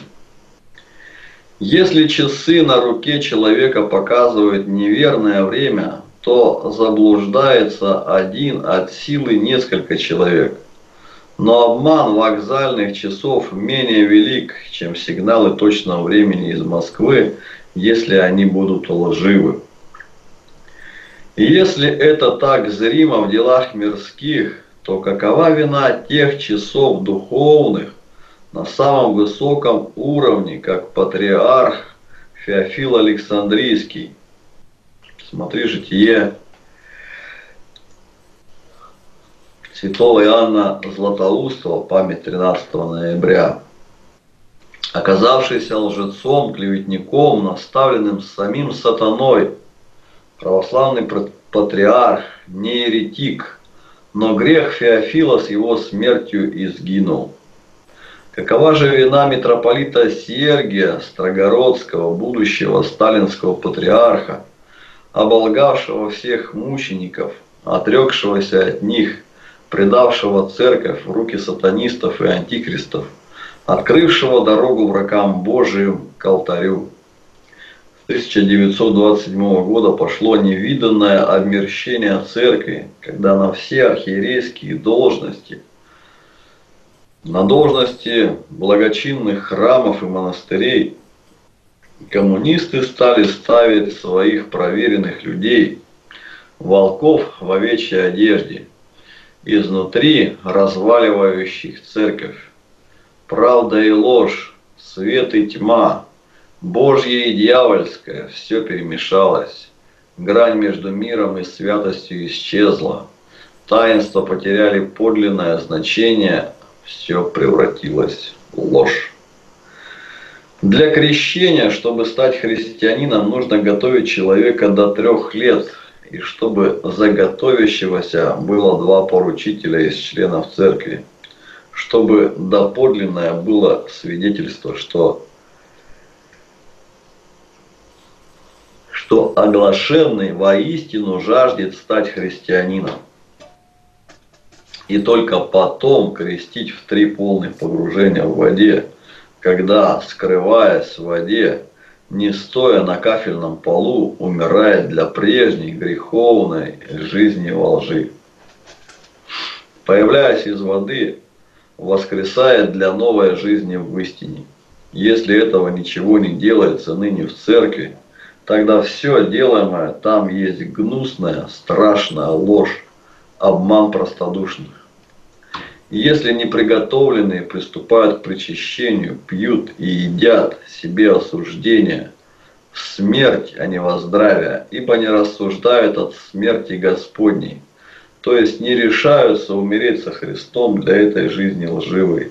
Если часы на руке человека показывают неверное время, то заблуждается один, от силы несколько человек. Но обман вокзальных часов менее велик, чем сигналы точного времени из Москвы, если они будут лживы. И если это так зримо в делах мирских, то какова вина тех часов духовных на самом высоком уровне, как патриарх Феофил Александрийский? Смотри, Житие святого Иоанна Златоустого, память тринадцатого ноября. Оказавшийся лжецом, клеветником, наставленным самим сатаной, православный патриарх, не еретик, но грех Феофила с его смертью изгинул. Какова же вина митрополита Сергия Строгородского, будущего сталинского патриарха, оболгавшего всех мучеников, отрекшегося от них, предавшего церковь в руки сатанистов и антихристов, открывшего дорогу врагам Божиим к алтарю? С тысяча девятьсот двадцать седьмого года пошло невиданное обмерщение церкви, когда на все архиерейские должности, на должности благочинных храмов и монастырей, коммунисты стали ставить своих проверенных людей, волков в овечьей одежде, изнутри разваливающих церковь. Правда и ложь, свет и тьма, Божье и дьявольское, все перемешалось. Грань между миром и святостью исчезла. Таинства потеряли подлинное значение, все превратилось в ложь. Для крещения, чтобы стать христианином, нужно готовить человека до трех лет, и чтобы за готовящегося было два поручителя из членов церкви, чтобы доподлинное было свидетельство, что, что оглашенный воистину жаждет стать христианином, и только потом крестить в три полных погружения в воде, когда, скрываясь в воде, не стоя на кафельном полу, умирает для прежней греховной жизни во лжи. Появляясь из воды, воскресает для новой жизни в истине. Если этого ничего не делается ныне в церкви, тогда все делаемое там есть гнусная, страшная ложь, обман простодушных. Если неприготовленные приступают к причащению, пьют и едят себе осуждение, в смерть, а не во здравие, ибо не рассуждают от смерти Господней, то есть не решаются умереть со Христом для этой жизни лживой.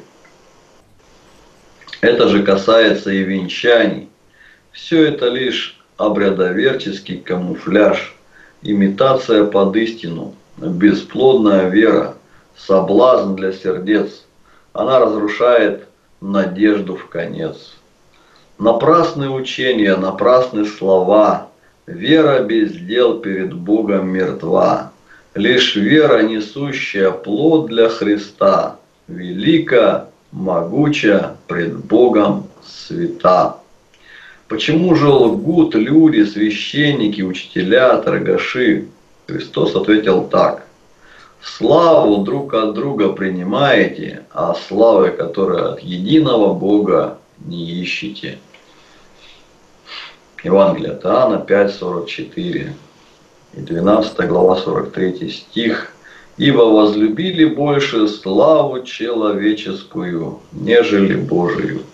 Это же касается и венчаний. Все это лишь обрядоверческий камуфляж, имитация под истину, бесплодная вера, соблазн для сердец. Она разрушает надежду в конец. Напрасные учения, напрасные слова, вера без дел перед Богом мертва. Лишь вера, несущая плод для Христа, велика, могуча, пред Богом свята. Почему же лгут люди, священники, учителя, торгаши? Христос ответил так: славу друг от друга принимаете, а славы, которая от единого Бога, не ищете. Евангелие от Иоанна пять сорок четыре и двенадцатая глава сорок третий стих. Ибо возлюбили больше славу человеческую, нежели Божию.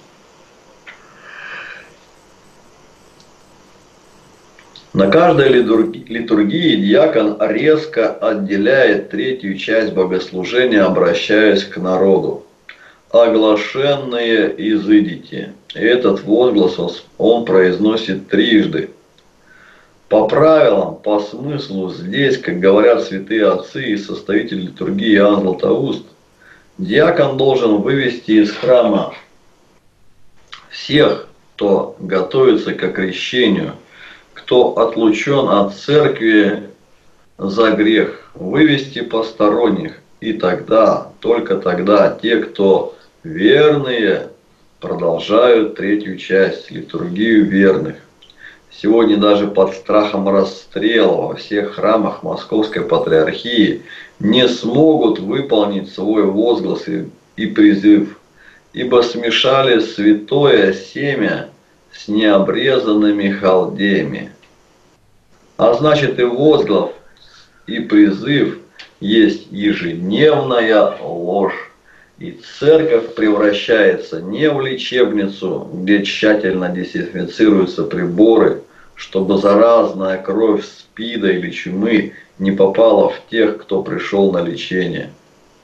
На каждой литургии диакон резко отделяет третью часть богослужения, обращаясь к народу. «Оглашенные изыдите». И этот возглас он произносит трижды. По правилам, по смыслу здесь, как говорят святые отцы и составитель литургии Иоанн Златоуст, диакон должен вывести из храма всех, кто готовится к крещению, кто отлучен от церкви за грех, вывести посторонних, и тогда, только тогда, те, кто верные, продолжают третью часть, литургию верных. Сегодня даже под страхом расстрела во всех храмах Московской Патриархии не смогут выполнить свой возглас и призыв, ибо смешали святое семя с необрезанными халдеями. А значит, и возглас, и призыв есть ежедневная ложь. И церковь превращается не в лечебницу, где тщательно дезинфицируются приборы, чтобы заразная кровь СПИДа или чумы не попала в тех, кто пришел на лечение.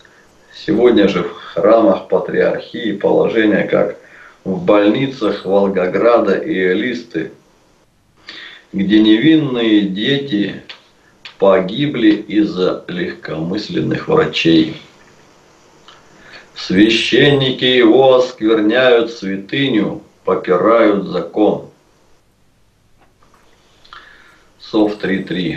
Сегодня же в храмах патриархии положение как в больницах Волгограда и Элисты, где невинные дети погибли из-за легкомысленных врачей. Священники его оскверняют святыню, попирают закон. Сов три три.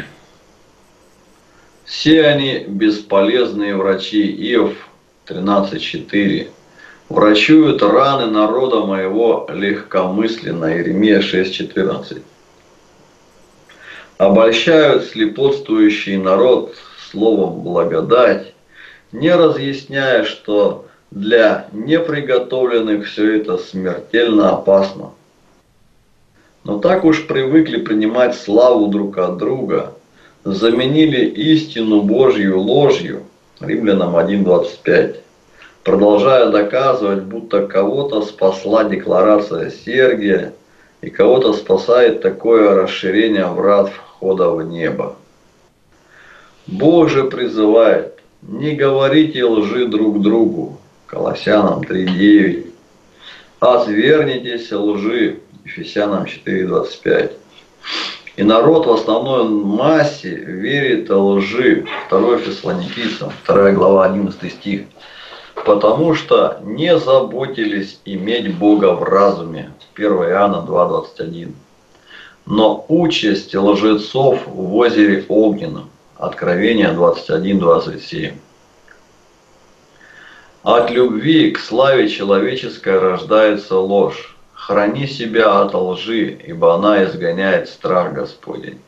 Все они бесполезные врачи. Иов тринадцать четыре. Врачуют раны народа моего легкомысленно. Иеремия шесть четырнадцать. Обольщают слепотствующий народ словом благодать, не разъясняя, что для неприготовленных все это смертельно опасно. Но так уж привыкли принимать славу друг от друга, заменили истину Божью ложью, Римлянам один двадцать пять, продолжая доказывать, будто кого-то спасла декларация Сергия и кого-то спасает такое расширение врат входа в небо. Бог же призывает: не говорите лжи друг другу, Колоссянам три девять, отвернитесь лжи, Ефесянам четыре двадцать пять. И народ в основной массе верит лжи, второе Фессалоникийцам, вторая глава, одиннадцатый стих, потому что не заботились иметь Бога в разуме, первое Иоанна два двадцать один. Но участь лжецов в озере Огненном, Откровение двадцать один двадцать семь. От любви к славе человеческой рождается ложь. Храни себя от лжи, ибо она изгоняет страх Господень.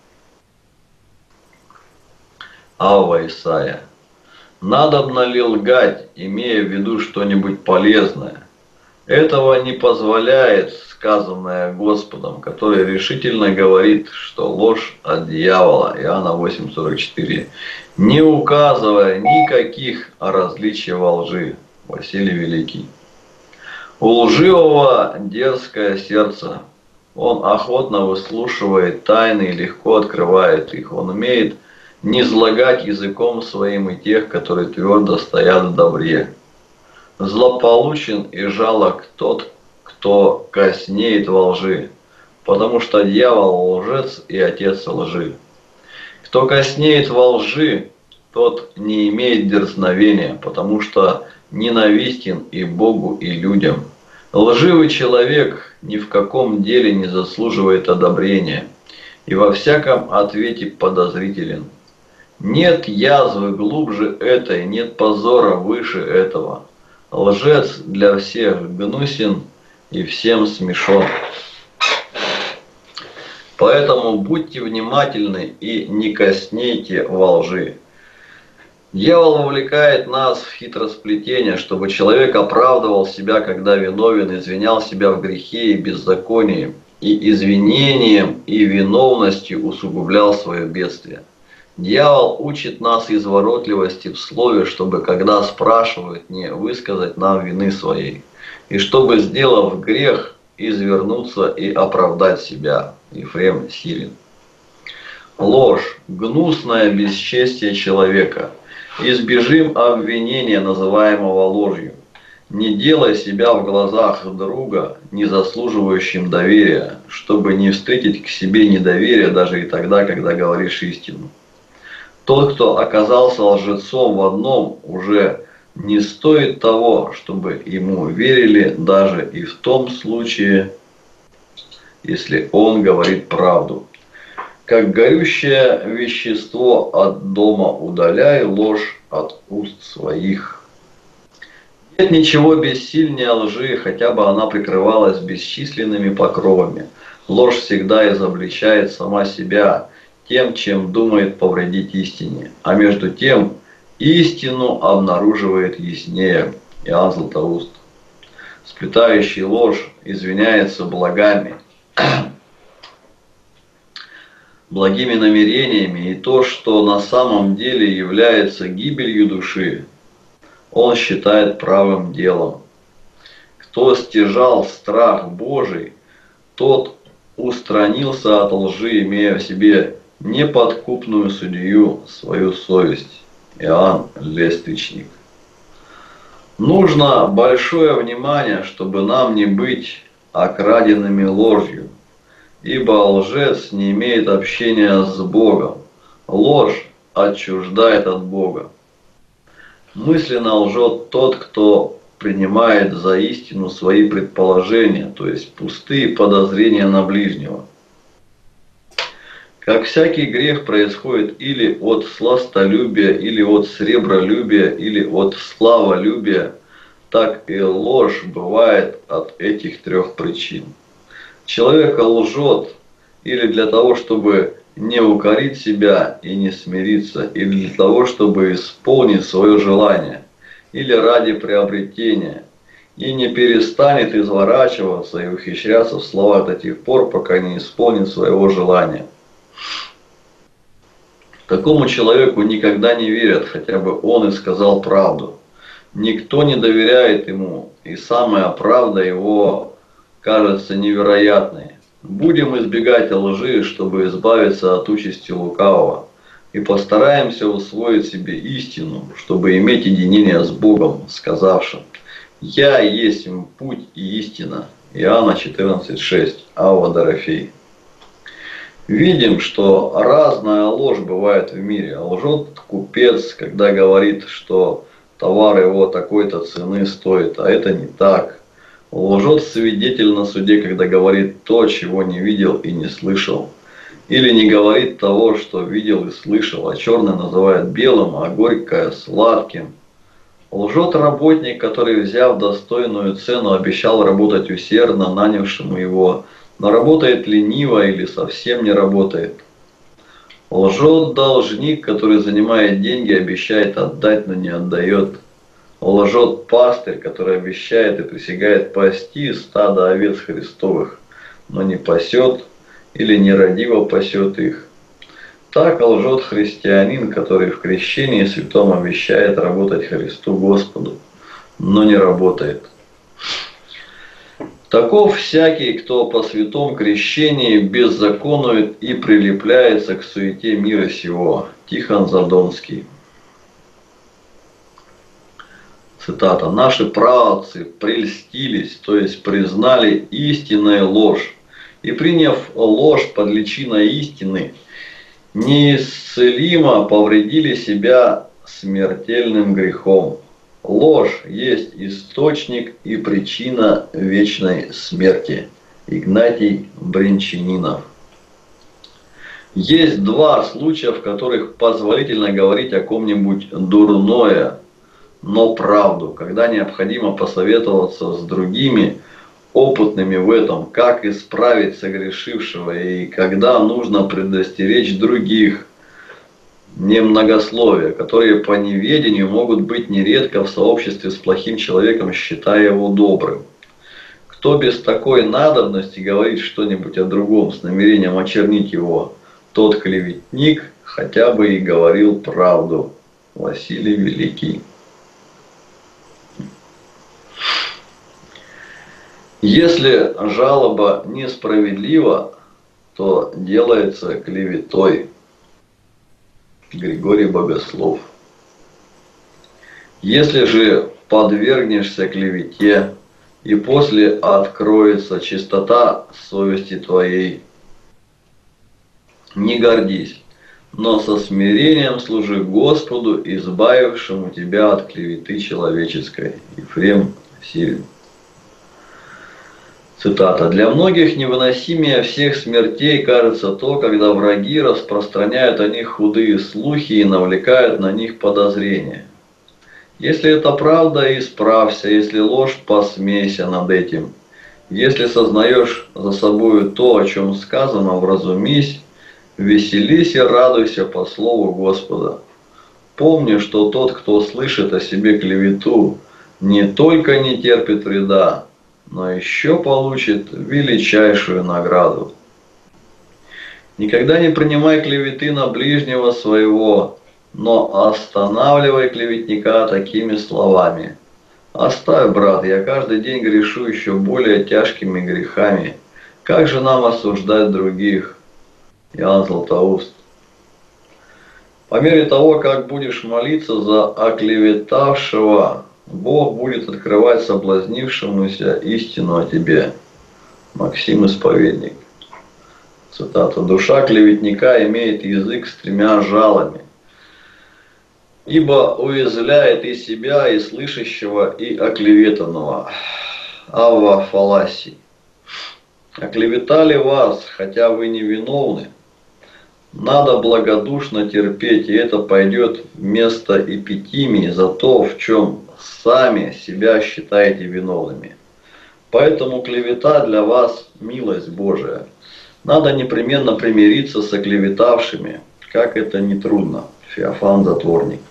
Авва Исайя. Надобно ли лгать, имея в виду что-нибудь полезное? Этого не позволяет сказанное Господом, который решительно говорит, что ложь от дьявола, Иоанна восемь сорок четыре, не указывая никаких различий во лжи, Василий Великий. У лживого дерзкое сердце, он охотно выслушивает тайны и легко открывает их, он умеет низлагать языком своим и тех, которые твердо стоят в добре. Злополучен и жалок тот, кто коснеет во лжи, потому что дьявол лжец и отец лжи. Кто коснеет во лжи, тот не имеет дерзновения, потому что ненавистен и Богу, и людям. Лживый человек ни в каком деле не заслуживает одобрения и во всяком ответе подозрителен. Нет язвы глубже этой, нет позора выше этого. Лжец для всех гнусен и всем смешон. Поэтому будьте внимательны и не коснейте во лжи. Дьявол вовлекает нас в хитросплетение, чтобы человек оправдывал себя, когда виновен, извинял себя в грехе и беззаконии, и извинением и виновностью усугублял свое бедствие. Дьявол учит нас изворотливости в слове, чтобы, когда спрашивают, не высказать нам вины своей, и чтобы, сделав грех, извернуться и оправдать себя. Ефрем Сирин. Ложь, гнусное бесчестие человека. Избежим обвинения, называемого ложью. Не делай себя в глазах друга не заслуживающим доверия, чтобы не встретить к себе недоверие даже и тогда, когда говоришь истину. Тот, кто оказался лжецом в одном, уже не стоит того, чтобы ему верили даже и в том случае, если он говорит правду. Как горючее вещество от дома удаляй ложь от уст своих. Нет ничего бессильнее лжи, хотя бы она прикрывалась бесчисленными покровами. Ложь всегда изобличает сама себя тем, чем думает повредить истине, а между тем истину обнаруживает яснее. Иоанн Златоуст. Сплетающий ложь извиняется благами, благими намерениями, и то, что на самом деле является гибелью души, он считает правым делом. Кто стяжал страх Божий, тот устранился от лжи, имея в себе неподкупную судью, свою совесть. Иоанн Лествичник. Нужно большое внимание, чтобы нам не быть окраденными ложью, ибо лжец не имеет общения с Богом. Ложь отчуждает от Бога. Мысленно лжет тот, кто принимает за истину свои предположения, то есть пустые подозрения на ближнего. Как всякий грех происходит или от сластолюбия, или от сребролюбия, или от славолюбия, так и ложь бывает от этих трех причин. Человек лжет или для того, чтобы не укорить себя и не смириться, или для того, чтобы исполнить свое желание, или ради приобретения, и не перестанет изворачиваться и ухищряться в словах до тех пор, пока не исполнит своего желания. Такому человеку никогда не верят, хотя бы он и сказал правду. Никто не доверяет ему, и самая правда его кажется невероятной. Будем избегать лжи, чтобы избавиться от участи лукавого, и постараемся усвоить себе истину, чтобы иметь единение с Богом, сказавшим: «Я есть путь и истина». Иоанна четырнадцать шесть, Авва Дорофей. Видим, что разная ложь бывает в мире. Лжет купец, когда говорит, что товар его такой-то цены стоит, а это не так. Лжет свидетель на суде, когда говорит то, чего не видел и не слышал. Или не говорит того, что видел и слышал, а черное называет белым, а горькое сладким. Лжет работник, который, взяв достойную цену, обещал работать усердно нанявшему его, но работает лениво или совсем не работает. Лжет должник, который занимает деньги, обещает отдать, но не отдает. Лжет пастырь, который обещает и присягает пасти стадо овец Христовых, но не пасет или нерадиво пасет их. Так лжет христианин, который в крещении святом обещает работать Христу Господу, но не работает. Таков всякий, кто по святом крещении беззаконует и прилепляется к суете мира сего. Тихон Задонский. Цитата. «Наши праотцы прельстились, то есть признали истинную ложь, и, приняв ложь под личиной истины, неисцелимо повредили себя смертельным грехом. Ложь есть источник и причина вечной смерти». Игнатий Бринчанинов. Есть два случая, в которых позволительно говорить о ком-нибудь дурное, но правду, когда необходимо посоветоваться с другими, опытными в этом, как исправить согрешившего, и когда нужно предостеречь других. Немногословие, которые по неведению могут быть нередко в сообществе с плохим человеком, считая его добрым. Кто без такой надобности говорит что-нибудь о другом с намерением очернить его, тот клеветник, хотя бы и говорил правду. Василий Великий. Если жалоба несправедлива, то делается клеветой. Григорий Богослов. Если же подвергнешься клевете, и после откроется чистота совести твоей, не гордись, но со смирением служи Господу, избавившему тебя от клеветы человеческой. Ефрем Сирин. Цитата. «Для многих невыносимее всех смертей кажется то, когда враги распространяют о них худые слухи и навлекают на них подозрения. Если это правда, исправься, если ложь, посмейся над этим. Если сознаешь за собою то, о чем сказано, вразумись, веселись и радуйся по слову Господа. Помни, что тот, кто слышит о себе клевету, не только не терпит вреда, но еще получит величайшую награду. Никогда не принимай клеветы на ближнего своего, но останавливай клеветника такими словами: «Оставь, брат, я каждый день грешу еще более тяжкими грехами. Как же нам осуждать других?» Иоанн Златоуст. По мере того, как будешь молиться за оклеветавшего, Бог будет открывать соблазнившемуся истину о тебе. Максим Исповедник. Цитата. Душа клеветника имеет язык с тремя жалами, ибо уязвляет и себя, и слышащего, и оклеветанного. Авва Фаласий. Оклеветали вас, хотя вы не виновны. Надо благодушно терпеть, и это пойдет вместо эпитимии за то, в чем сами себя считаете виновными. Поэтому клевета для вас милость Божия. Надо непременно примириться с оклеветавшими, как это нетрудно. Феофан Затворник.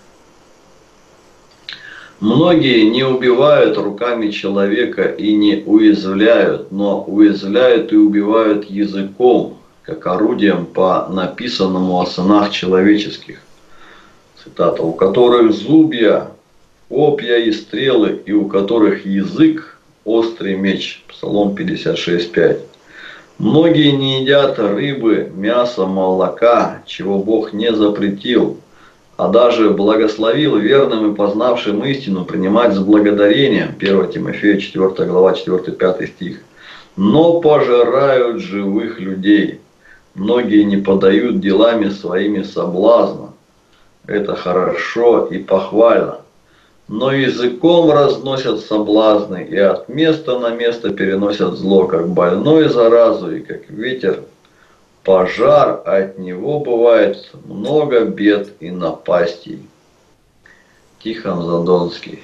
Многие не убивают руками человека и не уязвляют, но уязвляют и убивают языком, как орудием по написанному о сынах человеческих. Цитата. У которых зубья, копья и стрелы, и у которых язык острый меч. Псалом пятьдесят шесть пять. Многие не едят рыбы, мяса, молока, чего Бог не запретил, а даже благословил верным и познавшим истину принимать с благодарением. первое Тимофея четвёртая глава четвёртый-пятый стих. Но пожирают живых людей. Многие не подают делами своими соблазна. Это хорошо и похвально. Но языком разносят соблазны и от места на место переносят зло, как больной заразу и как ветер. Пожар, от него бывает много бед и напастей. Тихон Задонский.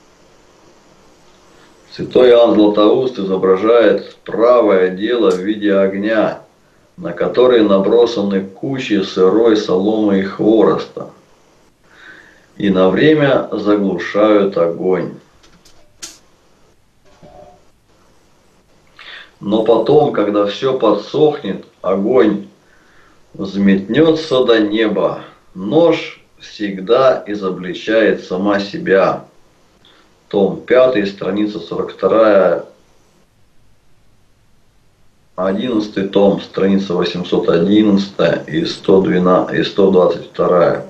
Святой Иоанн Златоуст изображает правое дело в виде огня, на который набросаны кучи сырой соломы и хвороста, и на время заглушают огонь. Но потом, когда все подсохнет, огонь взметнется до неба. Нож всегда изобличает сама себя. Том пятый, страница сорок вторая, одиннадцатый том, страница восемьсот одиннадцать и сто двенадцать, и сто двадцать два.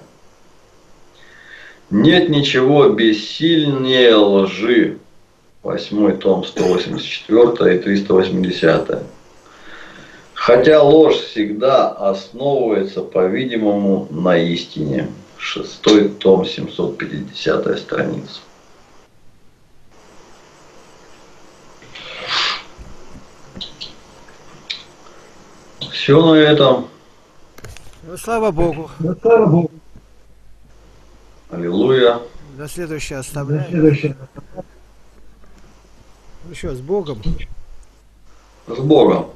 Нет ничего бессильнее лжи. восьмой том, сто восемьдесят четыре и триста восемьдесят. Хотя ложь всегда основывается, по-видимому, на истине. шестой том, семьсот пятидесятая страница. Все на этом. Ну, слава Богу. Да, слава Богу. Аллилуйя. До следующего До оставляем. следующего. Ну что, с Богом. С Богом.